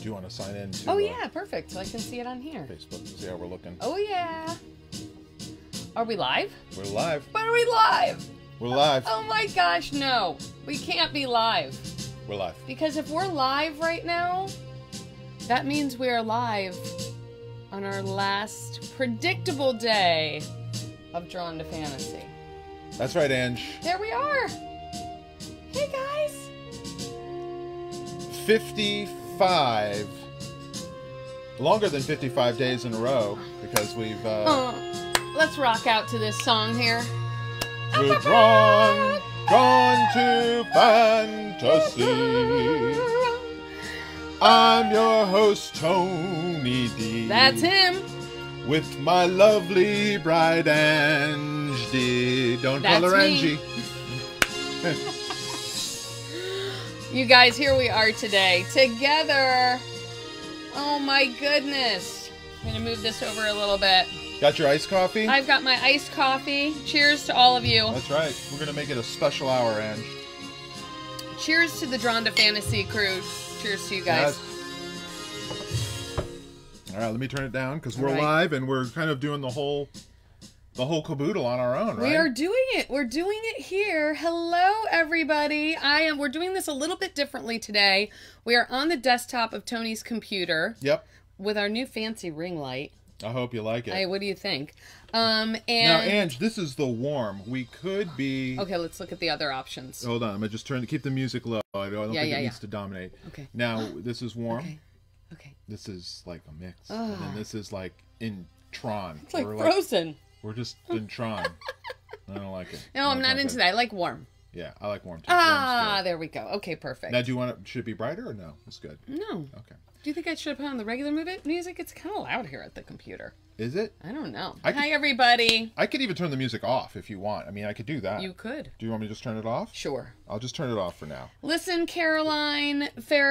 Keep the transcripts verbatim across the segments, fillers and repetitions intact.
you want to sign in to Oh, uh, yeah, perfect. So I can see it on here. Facebook? See how we're looking. Oh, yeah. Are we live? We're live. But are we live? We're live. Oh, my gosh, no. We can't be live. We're live. Because if we're live right now, that means we're live on our last predictable day of Drawn to Fantasy. That's right, Ange. There we are. Hey, guys. fifty-five. Longer than fifty-five days in a row because we've uh, Oh, let's rock out to this song here. we're drawn, drawn to fantasy. I'm your host, Tony D. That's him. With my lovely bride, Ange D. Don't That's call her me. Angie. You guys, here we are today, together. Oh my goodness. I'm gonna move this over a little bit. Got your iced coffee? I've got my iced coffee. Cheers to all of you. That's right. We're going to make it a special hour, Ange. Cheers to the Drawn to Fantasy crew. Cheers to you guys. Yes. All right, let me turn it down because we're All right. live and we're kind of doing the whole the whole caboodle on our own, right? We are doing it. We're doing it here. Hello, everybody. I am. We're doing this a little bit differently today. We are on the desktop of Tony's computer. Yep. With our new fancy ring light. I hope you like it. Hey, what do you think? Um, and Now, Ange, this is the warm. We could be... Okay, let's look at the other options. Hold on. I'm going to just turn to keep the music low. I don't, I don't Yeah, think yeah, it yeah. needs to dominate. Okay. Now, this is warm. Okay. Okay. This is like a mix. Ah. And then this is like in Tron. It's like we're Frozen. we're just in Tron. I don't like it. No, I'm It's not like into that. that. I like warm. Yeah, I like warm too. Ah, Warm's there we go. Okay, good. perfect. Now, do you want it, should it be brighter or no? It's good. No. Okay. Do you think I should have put on the regular movie music? It's kind of loud here at the computer. Is it? I don't know. I Hi, could- everybody. I could even turn the music off if you want. I mean, I could do that. You could. Do you want me to just turn it off? Sure. I'll just turn it off for now. Listen, Caroline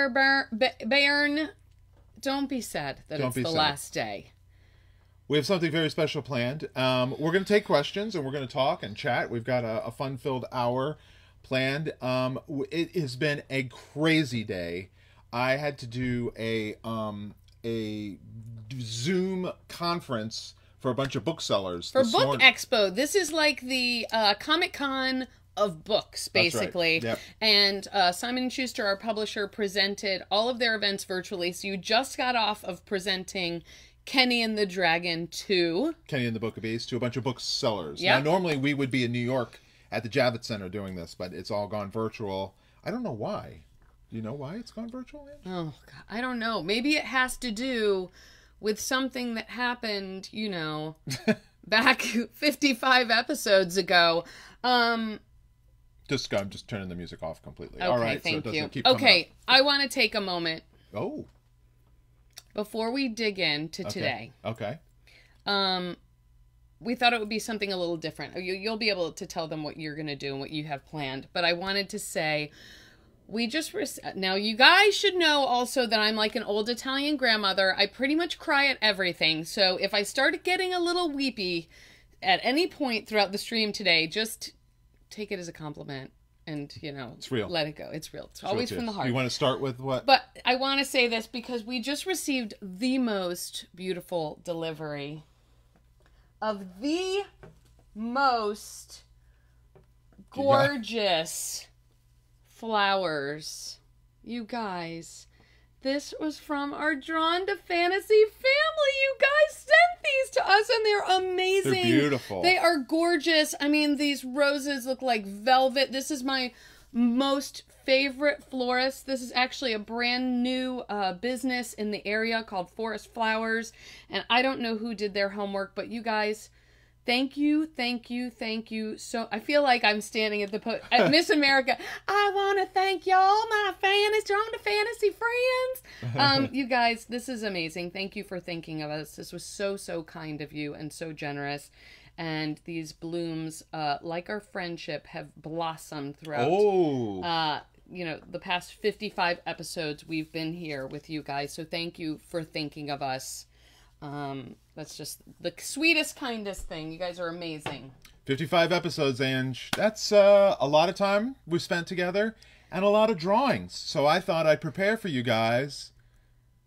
Fairbairn, don't be sad that Don't it's be the sad. last day. We have something very special planned. Um, we're going to take questions and we're going to talk and chat. We've got a, a fun-filled hour planned. Um, w- it has been a crazy day. I had to do a um, a Zoom conference for a bunch of booksellers For this Book morning. Expo, this is like the uh, Comic-Con of books, That's right. basically. Yep. And uh, Simon and Schuster, our publisher, presented all of their events virtually. So you just got off of presenting Kenny and the Dragon two. Kenny and the Book of Beasts to a bunch of booksellers. Yep. Now, normally we would be in New York at the Javits Center doing this, but it's all gone virtual. I don't know why. Do you know why it's gone virtual, Ange? Oh, God, I don't know. Maybe it has to do with something that happened, you know, back fifty-five episodes ago. Um, Just I'm just turning the music off completely. okay, All right, thank so it doesn't you. keep coming Okay, I want to take a moment up. Oh, before we dig into okay. today. Okay. Um, we thought it would be something a little different. You, you'll be able to tell them what you're going to do and what you have planned. But I wanted to say, we just... Re- now, you guys should know also that I'm like an old Italian grandmother. I pretty much cry at everything. So if I start getting a little weepy at any point throughout the stream today, just take it as a compliment. And, you know, It's real. let it go. It's real. It's, So always it from is. the heart. You want to start with what? But I want to say this because we just received the most beautiful delivery of the most gorgeous flowers. You guys, this was from our Drawn to Fantasy family. You guys sent these to us and they're amazing. They're beautiful. They are gorgeous. I mean, these roses look like velvet. This is my most favorite florist. This is actually a brand new uh, business in the area called Forest Flowers. And I don't know who did their homework, but you guys, thank you, thank you, thank you. So I feel like I'm standing at the po- at Miss America. I want to thank y'all, my fans, Drawn to Fantasy friends. Um, you guys, this is amazing. Thank you for thinking of us. This was so, so kind of you and so generous. And these blooms, uh, like our friendship, have blossomed throughout. Oh. Uh, you know, the past fifty-five episodes we've been here with you guys. So thank you for thinking of us. Um, that's just the sweetest, kindest thing. You guys are amazing. fifty-five episodes, Ange. That's uh, a lot of time we've spent together and a lot of drawings. So I thought I'd prepare for you guys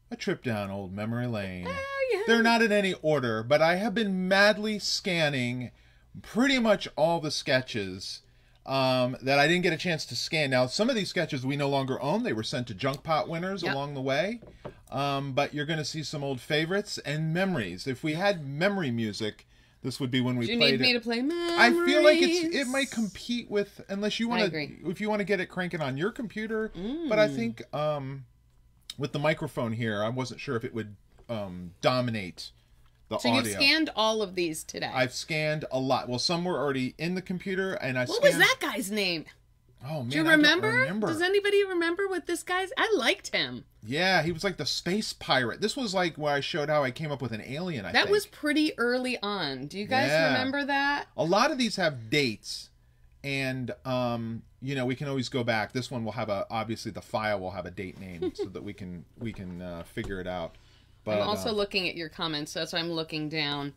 a trip down old memory lane. Oh, yeah. They're not in any order, but I have been madly scanning pretty much all the sketches um, that I didn't get a chance to scan. Now, some of these sketches we no longer own. They were sent to Junk Pot winners Yep. along the way. Um, but you're going to see some old favorites and memories. If we had memory music, this would be when we Do you played need me it. to play memories? I feel like it's it might compete with, unless you want I to, agree. if you want to get it cranking on your computer. Mm. But I think um, with the microphone here, I wasn't sure if it would um, dominate the So audio. you've scanned all of these today. I've scanned a lot. Well, some were already in the computer, and I what scanned. was that guy's name? Oh man, Do you I don't remember? remember. Does anybody remember what this guy's? I liked him. Yeah, he was like the space pirate. This was like where I showed how I came up with an alien. I That think. was pretty early on. Do you guys Yeah. remember that? A lot of these have dates, and um, you know, we can always go back. This one will have a obviously the file will have a date name so that we can we can uh, figure it out. But I'm also uh, looking at your comments, so that's why I'm looking down.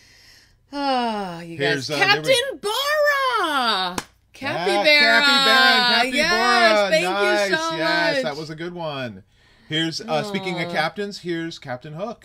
Ah, you Here's, guys. uh, there Captain we- Barra! Capybara! yeah, Capybara, Yes, Capybara. thank Nice. you so yes, much. that was a good one. Here's uh, speaking of Aw. captains. Here's Captain Hook.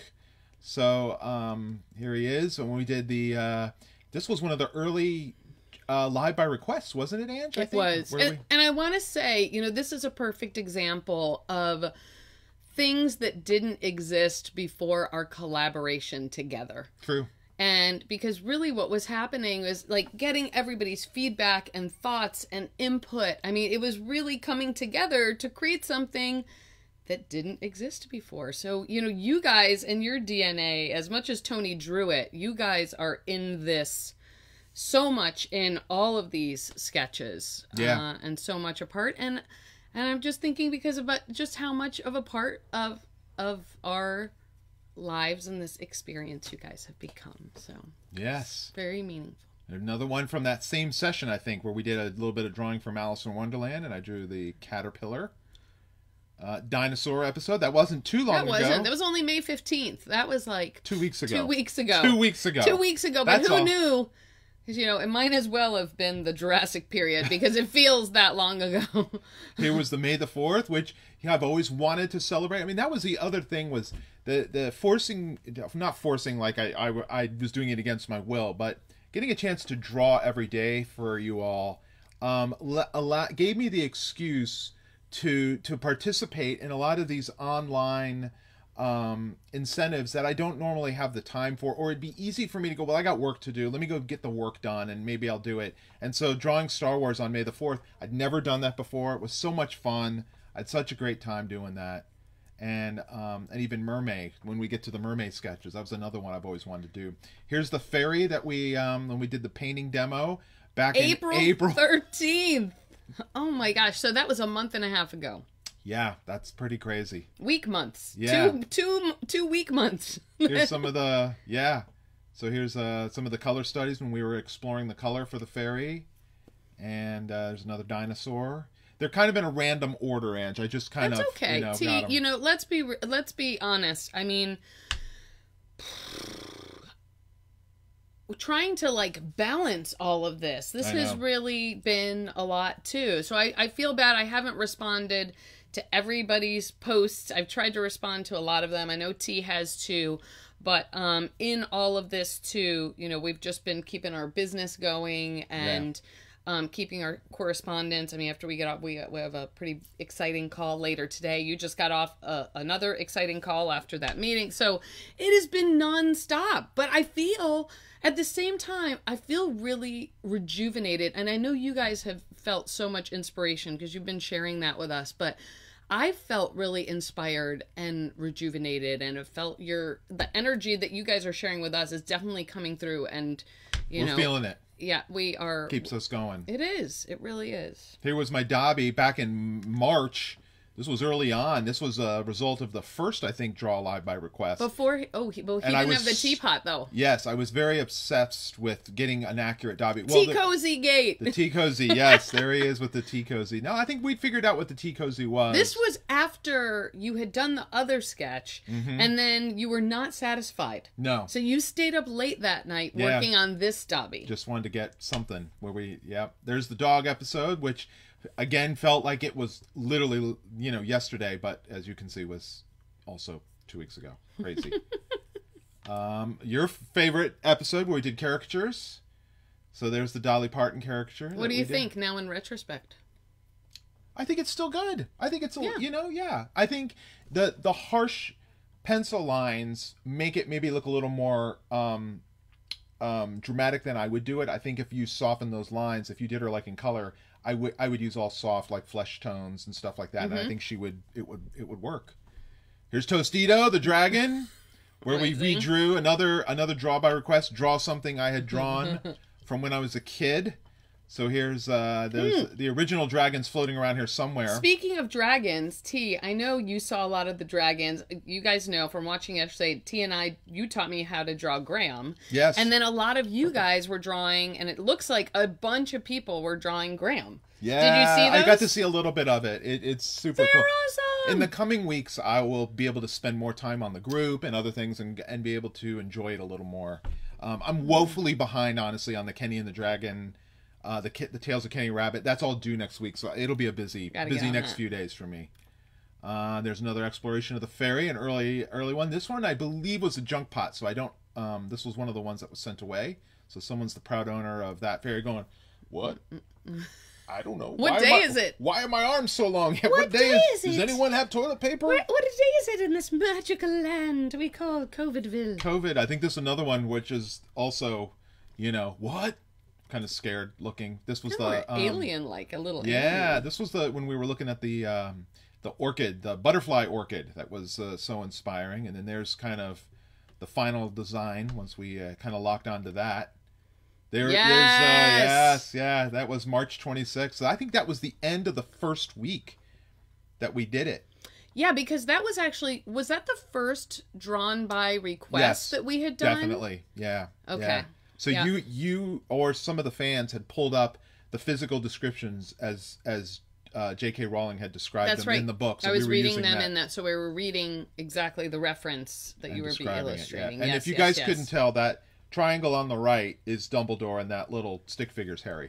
So um, here he is. And when we did the, uh, this was one of the early uh, live by requests, wasn't it, Ange? I It think? was. Where And, we- and I want to say, you know, this is a perfect example of things that didn't exist before our collaboration together. True. And because really what was happening was like getting everybody's feedback and thoughts and input. I mean, it was really coming together to create something that didn't exist before. So, you know, you guys and your D N A, as much as Tony drew it, you guys are in this so much in all of these sketches. Yeah. Uh, and so much a part. And and I'm just thinking because about just how much of a part of of our lives and this experience you guys have become. So Yes. very meaningful. Another one from that same session, I think, where we did a little bit of drawing from Alice in Wonderland, and I drew the caterpillar uh, dinosaur episode. That wasn't too long That wasn't. ago. That was only May fifteenth. That was like two weeks ago. two weeks ago. Two weeks ago. Two weeks ago. But That's who all. knew? 'Cause, you know, it might as well have been the Jurassic period because it feels that long ago. Here was the May the fourth, which you know, I've always wanted to celebrate. I mean, that was the other thing was the the forcing, not forcing like I, I, I was doing it against my will, but getting a chance to draw every day for you all um, le- a lot, gave me the excuse to to participate in a lot of these online um, incentives that I don't normally have the time for, or it'd be easy for me to go, well, I got work to do. Let me go get the work done and maybe I'll do it. And so drawing Star Wars on May the fourth, I'd never done that before. It was so much fun. I had such a great time doing that. And um, and even Mermaid, when we get to the Mermaid sketches, that was another one I've always wanted to do. Here's the fairy that we, um, when we did the painting demo back April in April. thirteenth. Oh my gosh. So that was a month and a half ago. Yeah, that's pretty crazy. Week months. Yeah. Two, two, two week months. Here's some of the, yeah. So here's uh, some of the color studies when we were exploring the color for the fairy. And uh, there's another dinosaur. They're kind of in a random order, Ange. I just kind That's of, okay. you know, T, got 'em. you know, let's be let's be honest. I mean, trying to like balance all of this. This I has know. really been a lot too. So I, I feel bad. I haven't responded to everybody's posts. I've tried to respond to a lot of them. I know T has too. But um, in all of this too, you know, we've just been keeping our business going and um, keeping our correspondence. I mean, after we get off, we, we have a pretty exciting call later today. You just got off uh, another exciting call after that meeting. So it has been nonstop. But I feel at the same time, I feel really rejuvenated. And I know you guys have felt so much inspiration because you've been sharing that with us. But I felt really inspired and rejuvenated, and it felt your the energy that you guys are sharing with us is definitely coming through. And you We're know, feeling it. yeah, we are. Keeps us going. It is. It really is. Here was my Dobby back in March. This was early on. This was a result of the first, I think, Draw Live by request. Before, he, oh, he, well, he And I didn't was- have the teapot though. Yes, I was very obsessed with getting an accurate Dobby. Well, Tea the- cozy gate. The tea cozy, yes, there he is with the tea cozy. No, I think we'd figured out what the tea cozy was. This was after you had done the other sketch, Mhm. and then you were not satisfied. No, So you stayed up late that night Yeah. working on this Dobby. just wanted to get something where we, yeah. There's the dog episode, which again felt like it was literally, you know, yesterday, but as you can see, was also two weeks ago. Crazy. um, your favorite episode where we did caricatures. So there's the Dolly Parton caricature. What do you think now in retrospect? I think it's still good. I think it's, a, Yeah. you know, yeah. I think the the harsh pencil lines make it maybe look a little more um, um, dramatic than I would do it. I think if you soften those lines, if you did her like in color, I would I would use all soft like flesh tones and stuff like that. Mm-hmm. And I think she would it would it would work. Here's Tostito the dragon, where we Amazing. redrew another another draw by request. Draw something I had drawn from when I was a kid. So here's uh there's Hmm. the original dragons floating around here somewhere. Speaking of dragons, T, I know you saw a lot of the dragons. You guys know from watching yesterday, T and I, you taught me how to draw Graham. Yes. And then a lot of you guys were drawing, and it looks like a bunch of people were drawing Graham. Yeah, Did you see those? I got to see a little bit of it. it it's super They're cool. awesome! In the coming weeks, I will be able to spend more time on the group and other things, and and be able to enjoy it a little more. Um, I'm woefully behind, honestly, on the Kenny and the Dragon, uh, the the Tales of Kenny Rabbit. That's all due next week, so it'll be a busy Gotta busy get on next that. few days for me. Uh, there's another exploration of the fairy, an early early one. This one I believe was a junk pot, so I don't. Um, this was one of the ones that was sent away. So someone's the proud owner of that fairy. Going, what? I don't know. What Why day am I- is it? Why are my arms so long? What, What day, day is, is Does it? anyone have toilet paper? What, what day is it in this magical land we call Covidville? COVID. I think this is another one which is also, you know, what? Kind of scared looking. This was Kinda the um, alien-like, a little Yeah, alien. this was the when we were looking at the um, the orchid, the butterfly orchid that was uh, so inspiring. And then there's kind of the final design once we uh, kind of locked onto that. There, Yes! There's, uh, yes, yeah, that was March twenty-sixth. I think that was the end of the first week that we did it. Yeah, because that was actually, was that the first drawn by request Yes, that we had done? Definitely, yeah. Okay. yeah. So Yeah. you you or some of the fans had pulled up the physical descriptions as as uh, J K. Rowling had described That's them right. in the book. So I was we were reading using them that in that, so we were reading exactly the reference that and you were be describing it, yeah. illustrating. And Yes, if you yes, guys yes. couldn't tell, that triangle on the right is Dumbledore, and that little stick figure's Harry.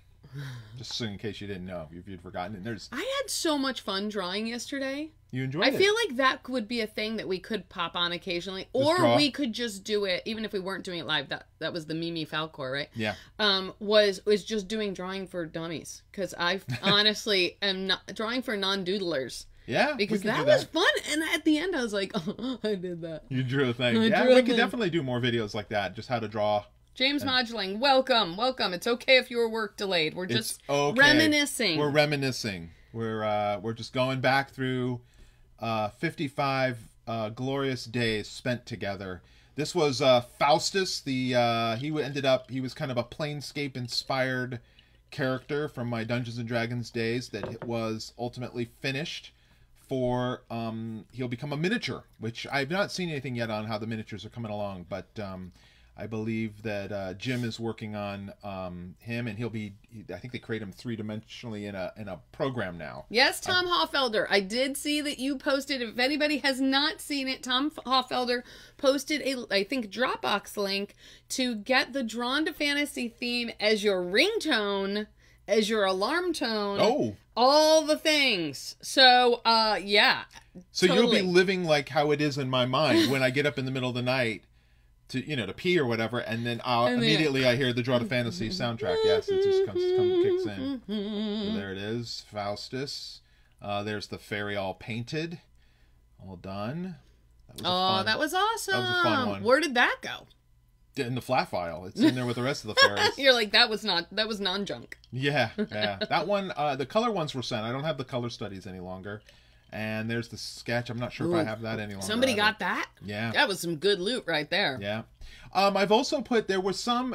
Just so in case you didn't know, if you'd forgotten. And there's I had so much fun drawing yesterday. you enjoyed I it. feel like that would be a thing that we could pop on occasionally, Just or draw. we could just do it, even if we weren't doing it live. That that was the Mimi Falcor, right? Yeah. Um, was was just doing drawing for dummies, because I honestly am not drawing for non-doodlers, Yeah. we because could do that was fun. And at the end, I was like, oh, I did that. You drew a thing. I yeah, drew a we could thing. definitely do more videos like that. Just how to draw. James Moduling, welcome, welcome. It's okay if your work delayed. We're just It's okay. reminiscing. We're reminiscing. We're uh, we're just going back through uh, fifty-five uh, glorious days spent together. This was uh, Faustus. The uh, he ended up he was kind of a Planescape inspired character from my Dungeons and Dragons days that was ultimately finished for um, he'll become a miniature, which I've not seen anything yet on how the miniatures are coming along, but um, I believe that uh, Jim is working on um, him, and he'll be. He, I think they create him three dimensionally in a in a program now. Yes, Tom Hoffelder. I did see that you posted. If anybody has not seen it, Tom Hoffelder posted a, I think, Dropbox link to get the Drawn to Fantasy theme as your ringtone, as your alarm tone. Oh, all the things. So, uh, yeah. so totally. you'll be living like how it is in my mind when I get up in the middle of the night to you know to pee or whatever, and then I'll And then- immediately I hear the Draw to Fantasy soundtrack. Yes, it just comes, comes kicks in. So there it is, Faustus. Uh, there's the fairy all painted, all done. That was a Oh, fun, that was awesome. That was a fun one. Where did that go? in the flat file. It's in there with the rest of the fairies. You're like, that was not, that was non-junk. Yeah, yeah. That one, uh, the color ones were sent. I don't have the color studies any longer. And there's the sketch. I'm not sure Ooh. if I have that any longer. Somebody either. got that? Yeah. That was some good loot right there. Yeah. Um, I've also put, there was some,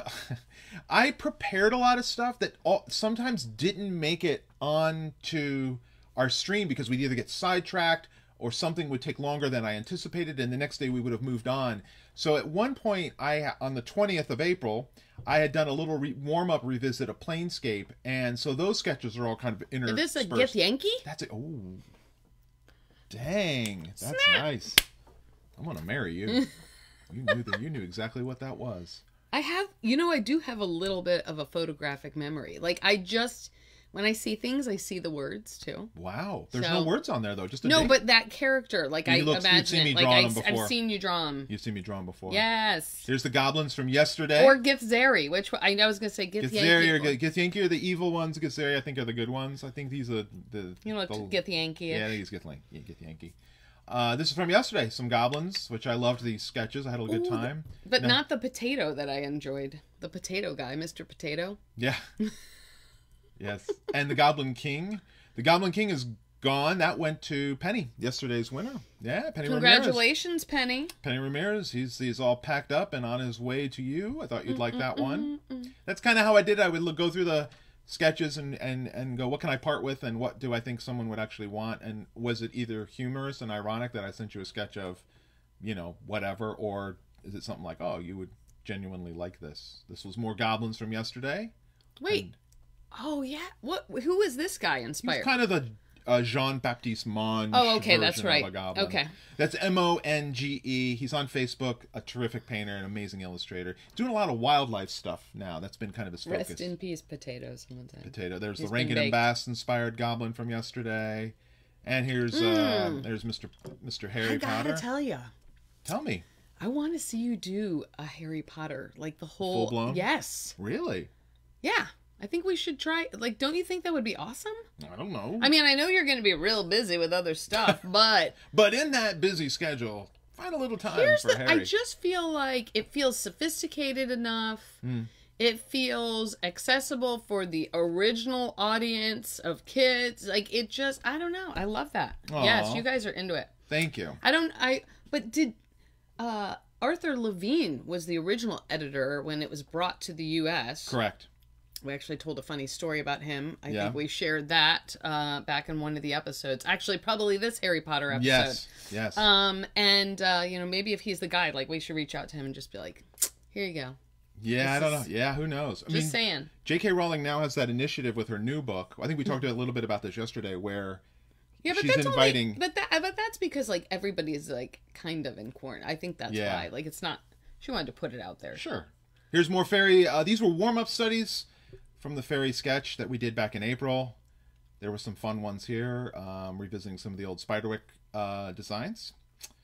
I prepared a lot of stuff that all, sometimes didn't make it onto our stream because we'd either get sidetracked or something would take longer than I anticipated, and the next day we would have moved on. So at one point, I on the twentieth of April, I had done a little re- warm-up revisit of Planescape, and so those sketches are all kind of interspersed. Is this a Gith Yankee? That's it. Oh, dang, that's Snap. nice. I'm gonna marry you. You knew that. You knew exactly what that was. I have, you know, I do have a little bit of a photographic memory. Like, I just, When I see things, I see the words too. Wow. There's So- no words on there though. Just a No, date. but that character, like You I look- you've imagine seen me it. Like drawing I, them before. I've seen you draw them. You've seen me drawn before. Yes. Here's the goblins from yesterday. Or Githzeri, which one- I know I was gonna say Gith Githzeri or Yankee. Githyanki are the evil ones. Githzeri, I think, are the good ones. I think these are the. You know, the, Gith Yankee. Yeah, I think he's Githyanki. Yeah, Githyanki. Uh, this is from yesterday. Some goblins, which I loved these sketches. I had a good Ooh, time. But No. not the potato that I enjoyed. The potato guy, Mister Potato. Yeah. Yes. And the Goblin King. The Goblin King is gone. That went to Penny, yesterday's winner. Yeah, Penny Ramirez. Congratulations, Penny. Penny Ramirez. He's he's all packed up and on his way to you. I thought you'd like that one. That's kind of how I did it. I would look, go through the sketches and, and, and go, what can I part with and what do I think someone would actually want? And was it either humorous and ironic that I sent you a sketch of, you know, whatever, or is it something like, oh, you would genuinely like this? This was more goblins from yesterday. Wait. And Oh yeah. What? Who is this guy he's inspired? kind of the uh, Jean-Baptiste Monge Oh, okay, version that's right. of a goblin. Okay. That's M O N G E. He's on Facebook, a terrific painter, an amazing illustrator. He's doing a lot of wildlife stuff now. That's been kind of his focus. Rest in peace, potatoes. Someone said. Potato. There's He's the been Rankin and baked. Bass inspired goblin from yesterday. And here's uh, there's Mister Mister Harry I gotta Potter. tell you, Tell me. I want to see you do a Harry Potter, like the whole. Full-blown? Yes. Really? Yeah. I think we should try. Like, don't you think that would be awesome? I don't know. I mean, I know you're going to be real busy with other stuff, but But in that busy schedule, find a little time here's for the. Harry. I just feel like it feels sophisticated enough. Mm. It feels accessible for the original audience of kids. Like, it just, I don't know. I love that. Aw. Yes, you guys are into it. Thank you. I don't, I, but did, uh, Arthur Levine was the original editor when it was brought to the U S Correct. We actually told a funny story about him. I Yeah. think we shared that uh, back in one of the episodes. Actually, probably this Harry Potter episode. Yes. Yes. Um, and uh, you know, maybe if he's the guy, like we should reach out to him and just be like, "Here you go." yeah, I this don't know. is- Yeah, who knows? I Just mean, saying. J K. Rowling now has that initiative with her new book. I think we talked a little bit about this yesterday, where Yeah, but she's that's inviting. only, but that, but that's because like everybody's like kind of in quarantine. I think that's Yeah. why. Like it's not. She wanted to put it out there. Sure. Here's more fairy. Uh, these were warm-up studies from the fairy sketch that we did back in April. There were some fun ones here, um, revisiting some of the old Spiderwick uh, designs.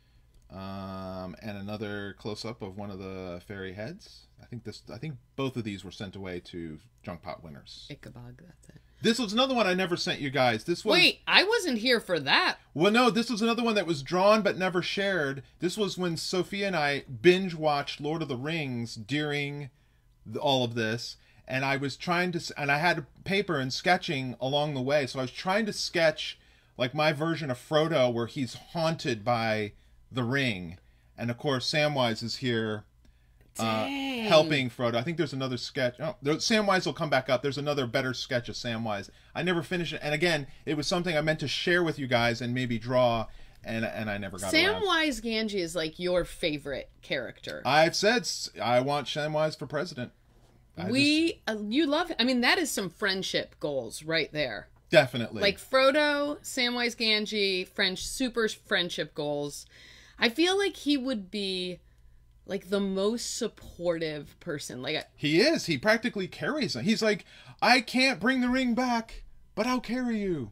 Um, and another close-up of one of the fairy heads. I think this. I think both of these were sent away to Junk Pot winners. Ichabod. That's it. This was another one I never sent you guys. This was Wait, I wasn't here for that. Well, no, this was another one that was drawn but never shared. This was when Sophia and I binge watched Lord of the Rings during the, all of this, and I was trying to, and I had paper and sketching along the way, so I was trying to sketch like my version of Frodo, where he's haunted by the ring, and of course Samwise is here. Uh, Dang. helping Frodo. I think there's another sketch. Oh, there, Samwise will come back up. There's another better sketch of Samwise. I never finished it. And again, it was something I meant to share with you guys and maybe draw, and and I never got around. Samwise Gamgee is like your favorite character. I've said s- I want Samwise for president. I we, uh, you love. I mean, that is some friendship goals right there. just- definitely Like Frodo, Samwise Gamgee, French super friendship goals. I feel like he would be like the most supportive person. Like, he is. He practically carries him. He's like, I can't bring the ring back, but I'll carry you.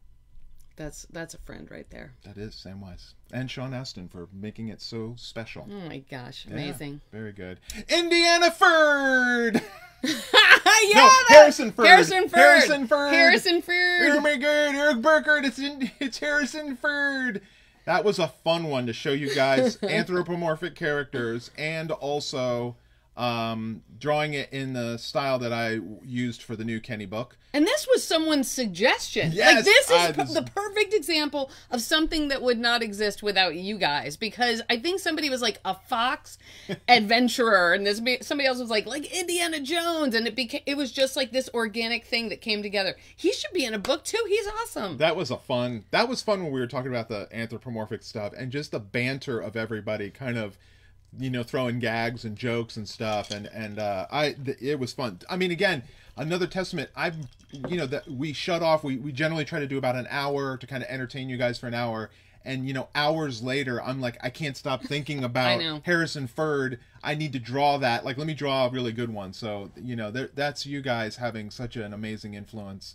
that's that's a friend right there. That is Samwise and Sean Astin for making it so special. Oh my gosh, Yeah, amazing. very good. Indiana Ferd. yeah, No, that- Harrison Ford. Harrison Ford. Harrison Ford. Harrison Oh Ford. my god, Eric Burkhardt, it's in, it's Harrison Ford. That was a fun one to show you guys anthropomorphic characters and also um, drawing it in the style that I used for the new Kenny book. And this was someone's suggestion. Yes, like this is I- p- this- the perfect example of something that would not exist without you guys. Because I think somebody was like a fox adventurer, and this somebody else was like like Indiana Jones, and it became it was just like this organic thing that came together. He should be in a book too. He's awesome. That was a fun, that was fun when we were talking about the anthropomorphic stuff and just the banter of everybody kind of, you know, throwing gags and jokes and stuff. And, and, uh, I, th- it was fun. I mean, again, another testament. I've, you know, that we shut off. We, we generally try to do about an hour to kind of entertain you guys for an hour. And, you know, hours later, I'm like, I can't stop thinking about know. Harrison Ford. I need to draw that. Like, let me draw a really good one. So, you know, there, that's you guys having such an amazing influence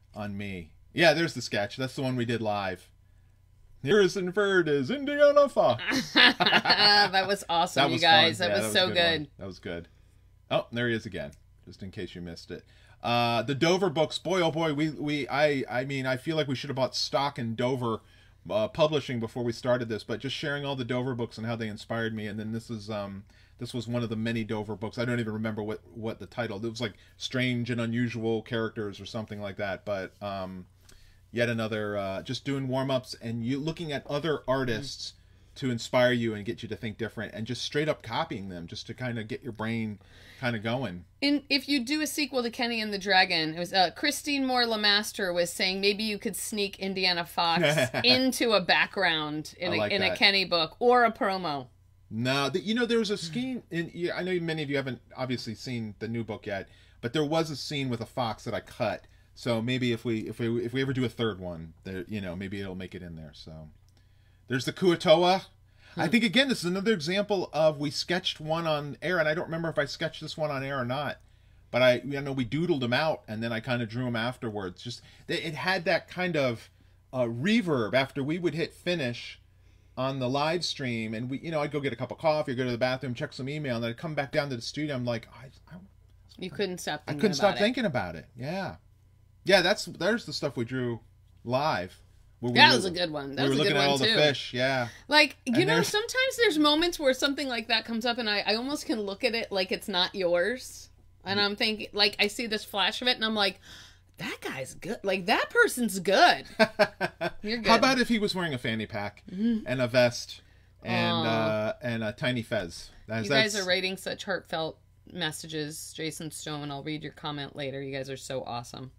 on me. Yeah, there's the sketch. That's the one we did live. Harrison Ford is Indiana Fox. That was awesome, That you was guys. fun. That Yeah, was that was so a good. one. That was good. Oh, there he is again, just in case you missed it. Uh, the Dover books, boy, oh boy, we, we, I, I mean, I feel like we should have bought stock in Dover uh, publishing before we started this, but just sharing all the Dover books and how they inspired me. And then this is, um, this was one of the many Dover books. I don't even remember what, what the title, it was like Strange and Unusual Characters or something like that. But, um, yet another, uh, just doing warm-ups and you looking at other artists to inspire you and get you to think different and just straight up copying them just to kind of get your brain kind of going. And if you do a sequel to Kenny and the Dragon, it was uh, Christine Moore Lemaster was saying maybe you could sneak Indiana Fox into a background in, a, like in a that. Kenny book or a promo. No, the, you know, there was a scene in, yeah, I know many of you haven't obviously seen the new book yet, but there was a scene with a fox that I cut. So maybe if we if we if we ever do a third one, there, you know, maybe it'll make it in there. So there's the Kuatoa. I think again this is another example of we sketched one on air, and I don't remember if I sketched this one on air or not, but I you know we doodled them out and then I kind of drew them afterwards. Just it had that kind of uh, reverb after we would hit finish on the live stream, and we you know I'd go get a cup of coffee, or go to the bathroom, check some email, and then I'd come back down to the studio. I'm like, I, I, You couldn't stop I thinking couldn't stop about it. thinking about it. Yeah. Yeah, that's there's the stuff we drew live. Where we That were- was a good one. That we were was a looking good at one, all too. the fish, yeah. Like, you And know, there's- sometimes there's moments where something like that comes up and I, I almost can look at it like it's not yours. And I'm thinking, like, I see this flash of it and I'm like, that guy's good. Like, that person's good. You're good. How about if he was wearing a fanny pack Mm-hmm. and a vest and uh, and a tiny fez? That's, You guys that's- are writing such heartfelt messages, Jason Stone. I'll read your comment later. You guys are so awesome.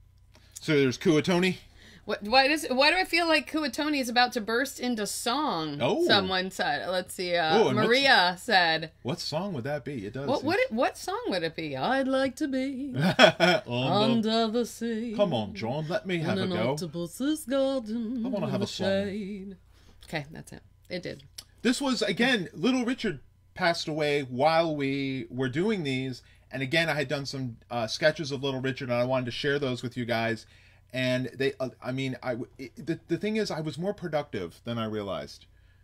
So there's Kuatoni. What? Why does? Why do I feel like Kuatoni is about to burst into song? Oh. Someone said. Let's see. Uh, Oh, and what's- Maria said. What song would that be? It does. What? What? What song would it be? I'd like to be On under the sea. the- Come on, John. Let me have in a an go. octopus's garden. I wanna in have the a song. shade. Okay, that's it. It did. This was, again, Little Richard passed away while we were doing these. And again, I had done some uh, sketches of Little Richard, and I wanted to share those with you guys. And they, uh, I mean, I, it, the, the thing is, I was more productive than I realized.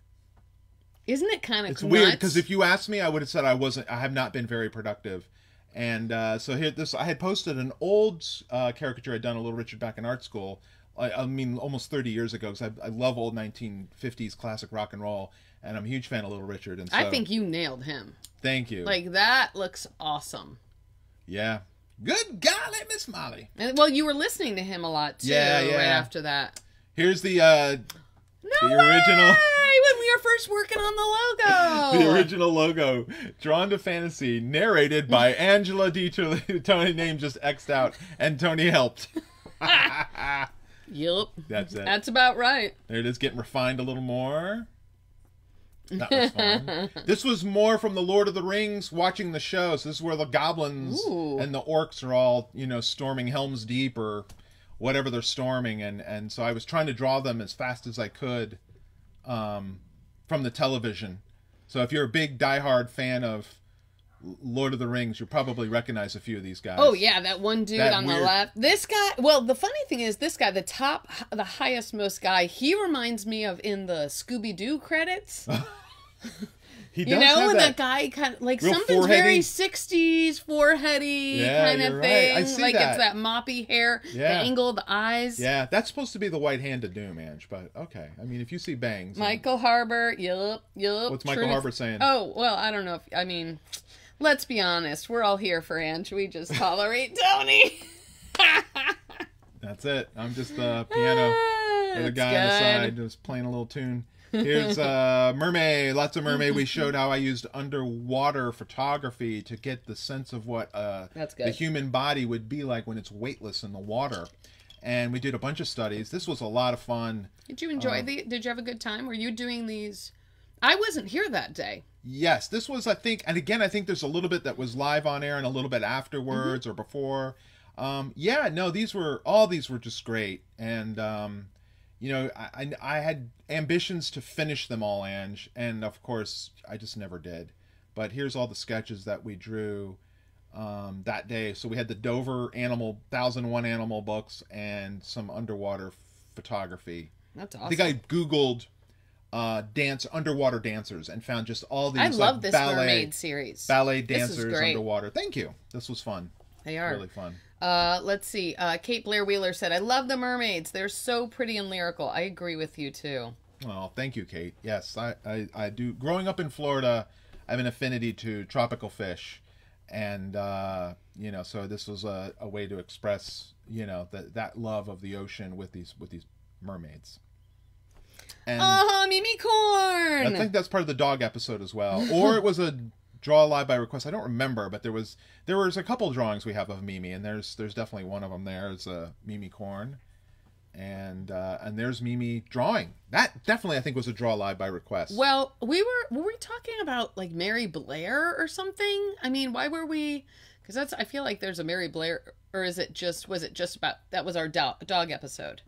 Isn't it kind of It's weird, because if you asked me, I would have said I wasn't, I have not been very productive. And uh, so here, this, I had posted an old uh, caricature I'd done of Little Richard back in art school. I, I mean, almost thirty years ago, because I, I love old nineteen fifties classic rock and roll, and I'm a huge fan of Little Richard. And so, I think you nailed him. thank you. Like, that looks awesome. Yeah. Good golly, Miss Molly. And, well, you were listening to him a lot, too, Yeah, yeah. right after that. Here's the uh, No the way! original, When we were first working on the logo. the original logo, Drawn to Fantasy, narrated by Angela DiTerlizzi. Tony name just X'd out, and Tony helped. Yup. That's it. That's about right. There it is, getting refined a little more. That was fun. This was more from the Lord of the Rings, watching the show. So this is where the goblins Ooh. and the orcs are all, you know, storming Helm's Deep or whatever they're storming. And, and so I was trying to draw them as fast as I could um, from the television. So if you're a big diehard fan of Lord of the Rings, you'll probably recognize a few of these guys. Oh, yeah, that one dude That on weird- the left. This guy, well, the funny thing is, this guy, the top, the highest most guy, he reminds me of in the Scooby-Doo credits. He You does know, have when that. that guy kind of, like, real something's very foreheady. sixties, foreheady Yeah, kind of you're right. thing. I see like, that. it's that moppy hair, the Yeah. angle of the eyes. Yeah, that's supposed to be the White Hand of Doom, Ange, but okay. I mean, if you see bangs. Michael Harbor, yup, yup. What's Michael truth. Harbor saying? Oh, well, I don't know if, I mean, let's be honest. We're all here for Ange. We just tolerate Tony. That's it. I'm just the piano or the It's guy on the good. side just playing a little tune. Here's uh, Mermaid. Lots of Mermaid. We showed how I used underwater photography to get the sense of what uh, That's the good. human body would be like when it's weightless in the water. And we did a bunch of studies. This was a lot of fun. Did you enjoy Uh, the? Did you have a good time? Were you doing these? I wasn't here that day. Yes, this was, I think, and again, I think there's a little bit that was live on air and a little bit afterwards Mm-hmm. or before. Um, yeah, no, these were, all these were just great. And, um, you know, I, I, I had ambitions to finish them all, Ange, and of course, I just never did. But here's all the sketches that we drew. um, that day. So we had the Dover Animal one thousand one Animal books and some underwater photography. That's awesome. I think I Googled uh, dance underwater dancers and found just all these. I love like, this ballet, mermaid series. Ballet This is dancers great. underwater. Thank you. This was fun. They are Really fun. Uh, let's see. Uh, Kate Blair Wheeler said, "I love the mermaids. They're so pretty and lyrical." I agree with you too. Oh, thank you, Kate. Yes, I, I, I do. Growing up in Florida, I have an affinity to tropical fish, and uh, you know, so this was a, a way to express, you know, that that love of the ocean with these with these mermaids. And Oh, Mimi Corn. I think that's part of the dog episode as well, or it was a draw live by request. I don't remember, but there was there was a couple drawings we have of Mimi, and there's there's definitely one of them there. It's a Mimi Corn. And uh, and there's Mimi drawing. That definitely I think was a draw live by request. Well, we were were we talking about like Mary Blair or something? I mean, why were we? Because that's I feel like there's a Mary Blair, or is it just was it just about that was our dog dog episode?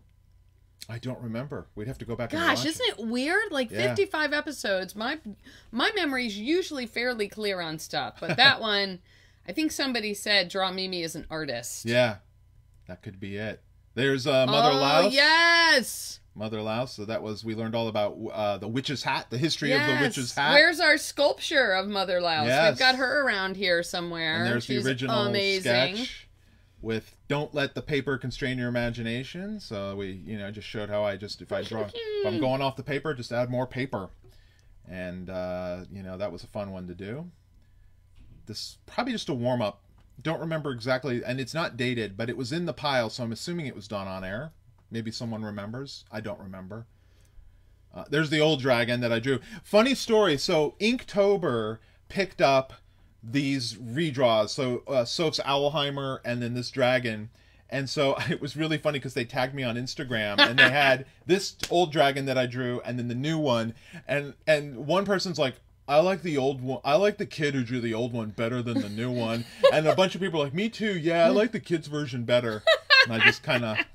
I don't remember. We'd have to go back. and Gosh, watch isn't it weird? Like Yeah. fifty-five episodes. My my memory's usually fairly clear on stuff, but that one, I think somebody said draw Mimi as an artist. Yeah, that could be it. There's uh, Mother oh, Louse. yes. Mother Louse. So that was we learned all about uh, the witch's hat, the history Yes. of the witch's hat. Where's our sculpture of Mother Louse? Yes. We've got her around here somewhere. and there's She's the original amazing. sketch with "Don't let the paper constrain your imagination." So we, you know, just showed how I just if I draw, if I'm going off the paper, just add more paper, and uh, you know that was a fun one to do. This probably just a warm up. Don't remember exactly, and it's not dated, but it was in the pile, so I'm assuming it was done on air. Maybe someone remembers. I don't remember. Uh, there's the old dragon that I drew. Funny story. So Inktober picked up these redraws. So uh, Soph's Owlheimer and then this dragon. And so it was really funny because they tagged me on Instagram and they had this old dragon that I drew and then the new one. And and one person's like, I like the old one. I like the kid who drew the old one better than the new one. And a bunch of people are like, me too. Yeah, I like the kid's version better. And I just kind of...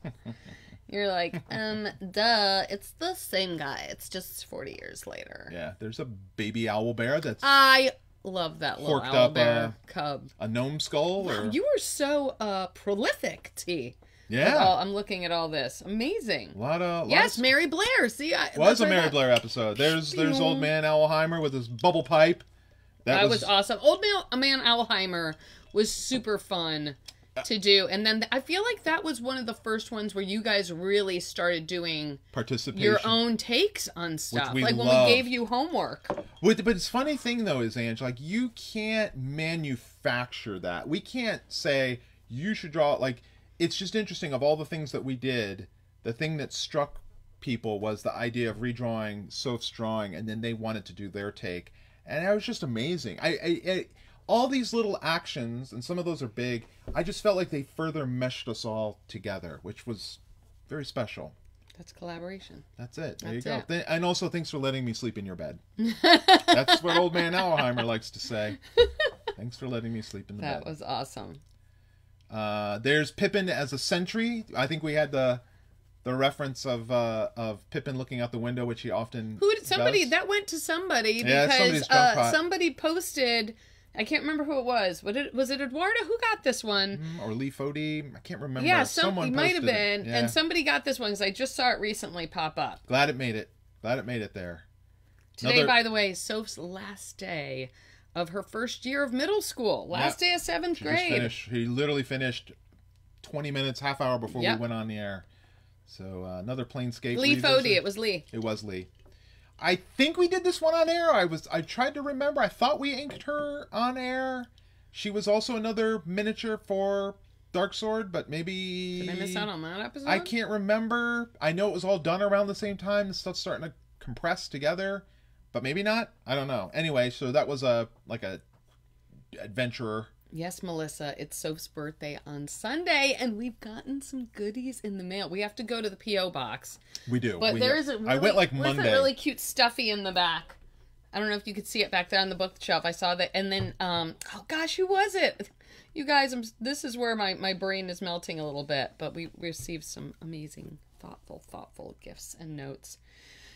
You're like, um, duh, it's the same guy. It's just forty years later. Yeah, there's a baby owl bear that's I love that little Forked owl up, bear uh, cub. a gnome skull. Or... Wow, you were so uh, prolific, T. Yeah. Oh, I'm looking at all this. Amazing. A lot of... Yes, lot of... Mary Blair. See, I was that's a right Mary up. Blair episode. There's there's old man Owlheimer with his bubble pipe. That, was... was awesome. Old man, man Owlheimer was super fun to do, and then th- I feel like that was one of the first ones where you guys really started doing participation, your own takes on stuff, we like when love. we gave you homework. But, but it's funny thing though is Ange, like you can't manufacture that. We can't say you should draw like. It's just interesting of all the things that we did. The thing that struck people was the idea of redrawing Soph's drawing, and then they wanted to do their take, and that was just amazing. I, I, I all these little actions, and some of those are big. I just felt like they further meshed us all together, which was very special. That's collaboration. That's it. There That's you go. it. Th- and also, thanks for letting me sleep in your bed. That's what old man Owlheimer likes to say. Thanks for letting me sleep in the That bed. was awesome. Uh, there's Pippin as a sentry. I think we had the the reference of uh, of Pippin looking out the window, which he often Who did somebody does. that went to somebody Yeah, because somebody's jump uh, pot. somebody posted. I can't remember who it was. What it was it Eduardo who got this one? or Lee Fody. I can't remember. Yeah, some, Someone it might have posted it. been, Yeah. and somebody got this one because I just saw it recently pop up. Glad it made it. Glad it made it there. Today, Another- by the way, is Soph's last day of her first year of middle school. Last Yep. day of seventh She just grade. finished. He literally finished twenty minutes, half hour before Yep. we went on the air. So uh, another Planescape. Lee revisit. Fody. It was Lee. It was Lee. I think we did this one on air. I was. I tried to remember. I thought we inked her on air. She was also another miniature for Dark Sword, but maybe Did I miss out on that episode? I can't remember. I know it was all done around the same time. The stuff's starting to compress together, but maybe not. I don't know. Anyway, so that was a like a adventurer. Yes, Melissa, it's Soph's birthday on Sunday, and we've gotten some goodies in the mail. We have to go to the P O box. We do. But we there's do. a really, I went like there's Monday. a really cute stuffy in the back. I don't know if you could see it back there on the bookshelf. I saw that, and then um, oh gosh, who was it? You guys, I'm, this is where my, my brain is melting a little bit. But we received some amazing, thoughtful, thoughtful gifts and notes.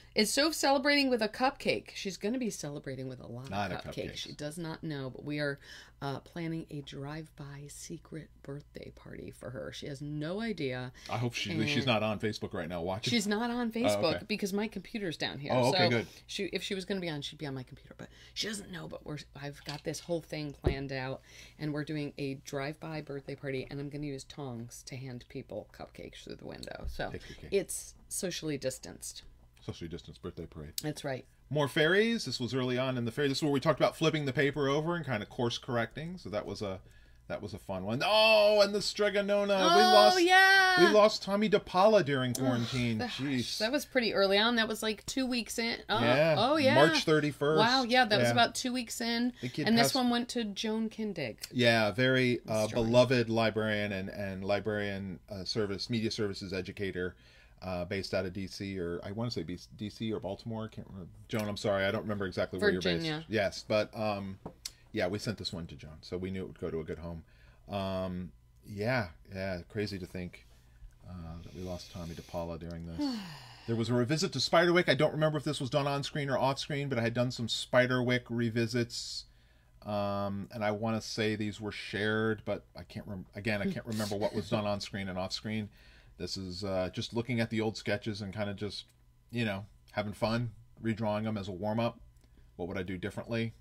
Is Soph celebrating with a cupcake? She's going to be celebrating with a lot Not of a cupcakes. cupcakes. She does not know, but we are uh, planning a drive-by secret birthday party for her. She has no idea. I hope she, And she's not on Facebook right now watching. She's not on Facebook Oh, okay. because my computer's down here. Oh, okay, so good. She, if she was going to be on, she'd be on my computer, but she doesn't know. But we're I've got this whole thing planned out, and we're doing a drive-by birthday party, and I'm going to use tongs to hand people cupcakes through the window. So Take your cake. it's socially distanced. Socially distanced birthday parade. That's right. More fairies. This was early on in the fairy. This is where we talked about flipping the paper over and kind of course correcting. So that was a that was a fun one. Oh, and the Stregonona. Oh, we lost yeah. we lost Tommy DePaula during quarantine. Gosh, Jeez. that was pretty early on. That was like two weeks in. Oh, yeah. oh yeah. March thirty-first. Wow, yeah, that was Yeah. about two weeks in. The kid And this passed- one went to Joan Kindig. Yeah, very uh, Destroying. beloved librarian and, and librarian uh, service, media services educator uh, based out of D C or I want to say B- D C or Baltimore. I can't remember. Joan, I'm sorry. I don't remember exactly where you're Virginia. based. Yes, but um, yeah, we sent this one to Joan, so we knew it would go to a good home. Um, yeah, yeah, crazy to think uh, that we lost Tommy DePaula during this. There was a revisit to Spiderwick. I don't remember if this was done on screen or off screen, but I had done some Spiderwick revisits. Um, and I want to say these were shared, but I can't remember. Again, I can't remember what was done on screen and off screen. This is uh, just looking at the old sketches and kind of just, you know, having fun, redrawing them as a warm up. What would I do differently?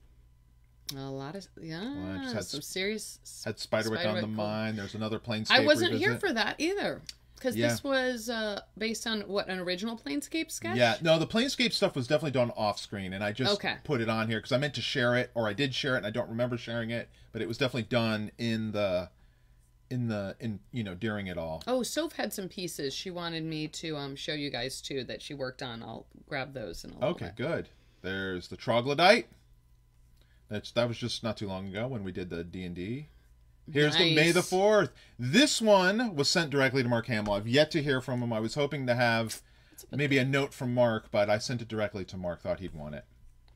A lot of yeah, Well, I just had some sp- serious. Had Spiderwick, on Spiderwick the cool. mind. There's another Planescape I wasn't revisit. here for that either, because Yeah. this was uh, based on what, an original Planescape sketch. Yeah, no, the Planescape stuff was definitely done off screen, and I just Okay. put it on here because I meant to share it, or I did share it, and I don't remember sharing it, but it was definitely done in the, in the, in you know, during it all. Oh, Soph had some pieces she wanted me to um show you guys too that she worked on. I'll grab those in a little Okay, bit. good. There's the Troglodyte. That's that was just not too long ago when we did the D and D. Here's the May the Nice. fourth. This one was sent directly to Mark Hamill. I've yet to hear from him. I was hoping to have maybe a note from Mark, but I sent it directly to Mark. Thought he'd want it.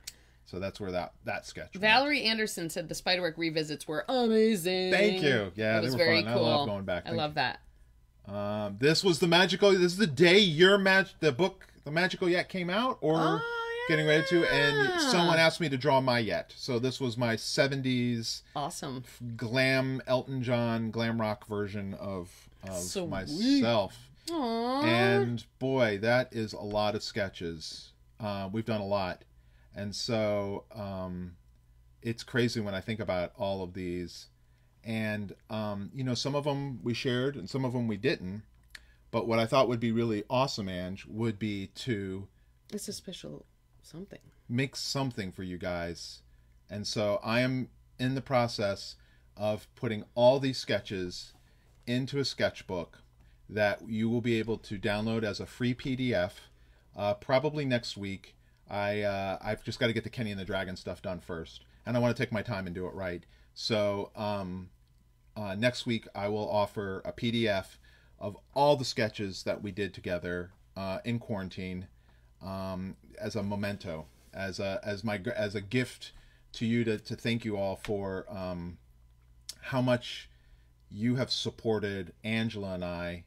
So that's where that that sketch went. Valerie Anderson said the Spiderwick revisits were amazing. Thank you. Yeah, that they was were very fun. cool. I love going back. I Thank love that. Um, this was the magical. This is the day your mag, the book, the Magical Yet came out, or Oh, getting ready to. And yeah. someone asked me to draw my Yet. So this was my seventies Awesome. glam Elton John glam rock version of of Sweet. myself. Aww. And boy, that is a lot of sketches. Uh, we've done a lot, and so um, it's crazy when I think about all of these. And, um, you know, some of them we shared and some of them we didn't. But what I thought would be really awesome, Ange, would be to It's a special something. make something for you guys. And so I am in the process of putting all these sketches into a sketchbook that you will be able to download as a free P D F uh, probably next week. I, uh, I've just got to get the Kenny and the Dragon stuff done first. And I want to take my time and do it right. So um, uh, next week I will offer a P D F of all the sketches that we did together uh, in quarantine um, as a memento, as a as my as a gift to you to, to thank you all for um, how much you have supported Angela and I,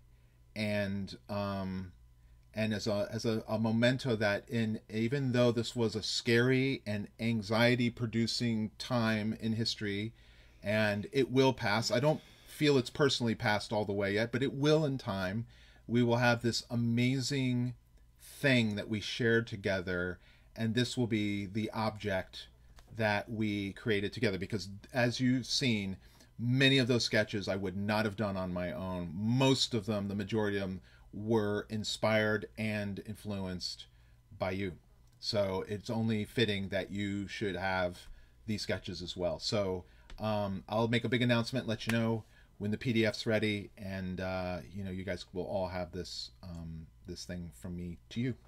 and um, and as a as a, a memento that in even though this was a scary and anxiety producing time in history, and it will pass. I don't feel it's personally passed all the way yet, but it will in time. We will have this amazing thing that we shared together, and this will be the object that we created together, because as you've seen, many of those sketches I would not have done on my own. Most of them, the majority of them, were inspired and influenced by you. So it's only fitting that you should have these sketches as well. So um, I'll make a big announcement, let you know when the P D F's ready, and uh, you know, you guys will all have this um, this thing from me to you.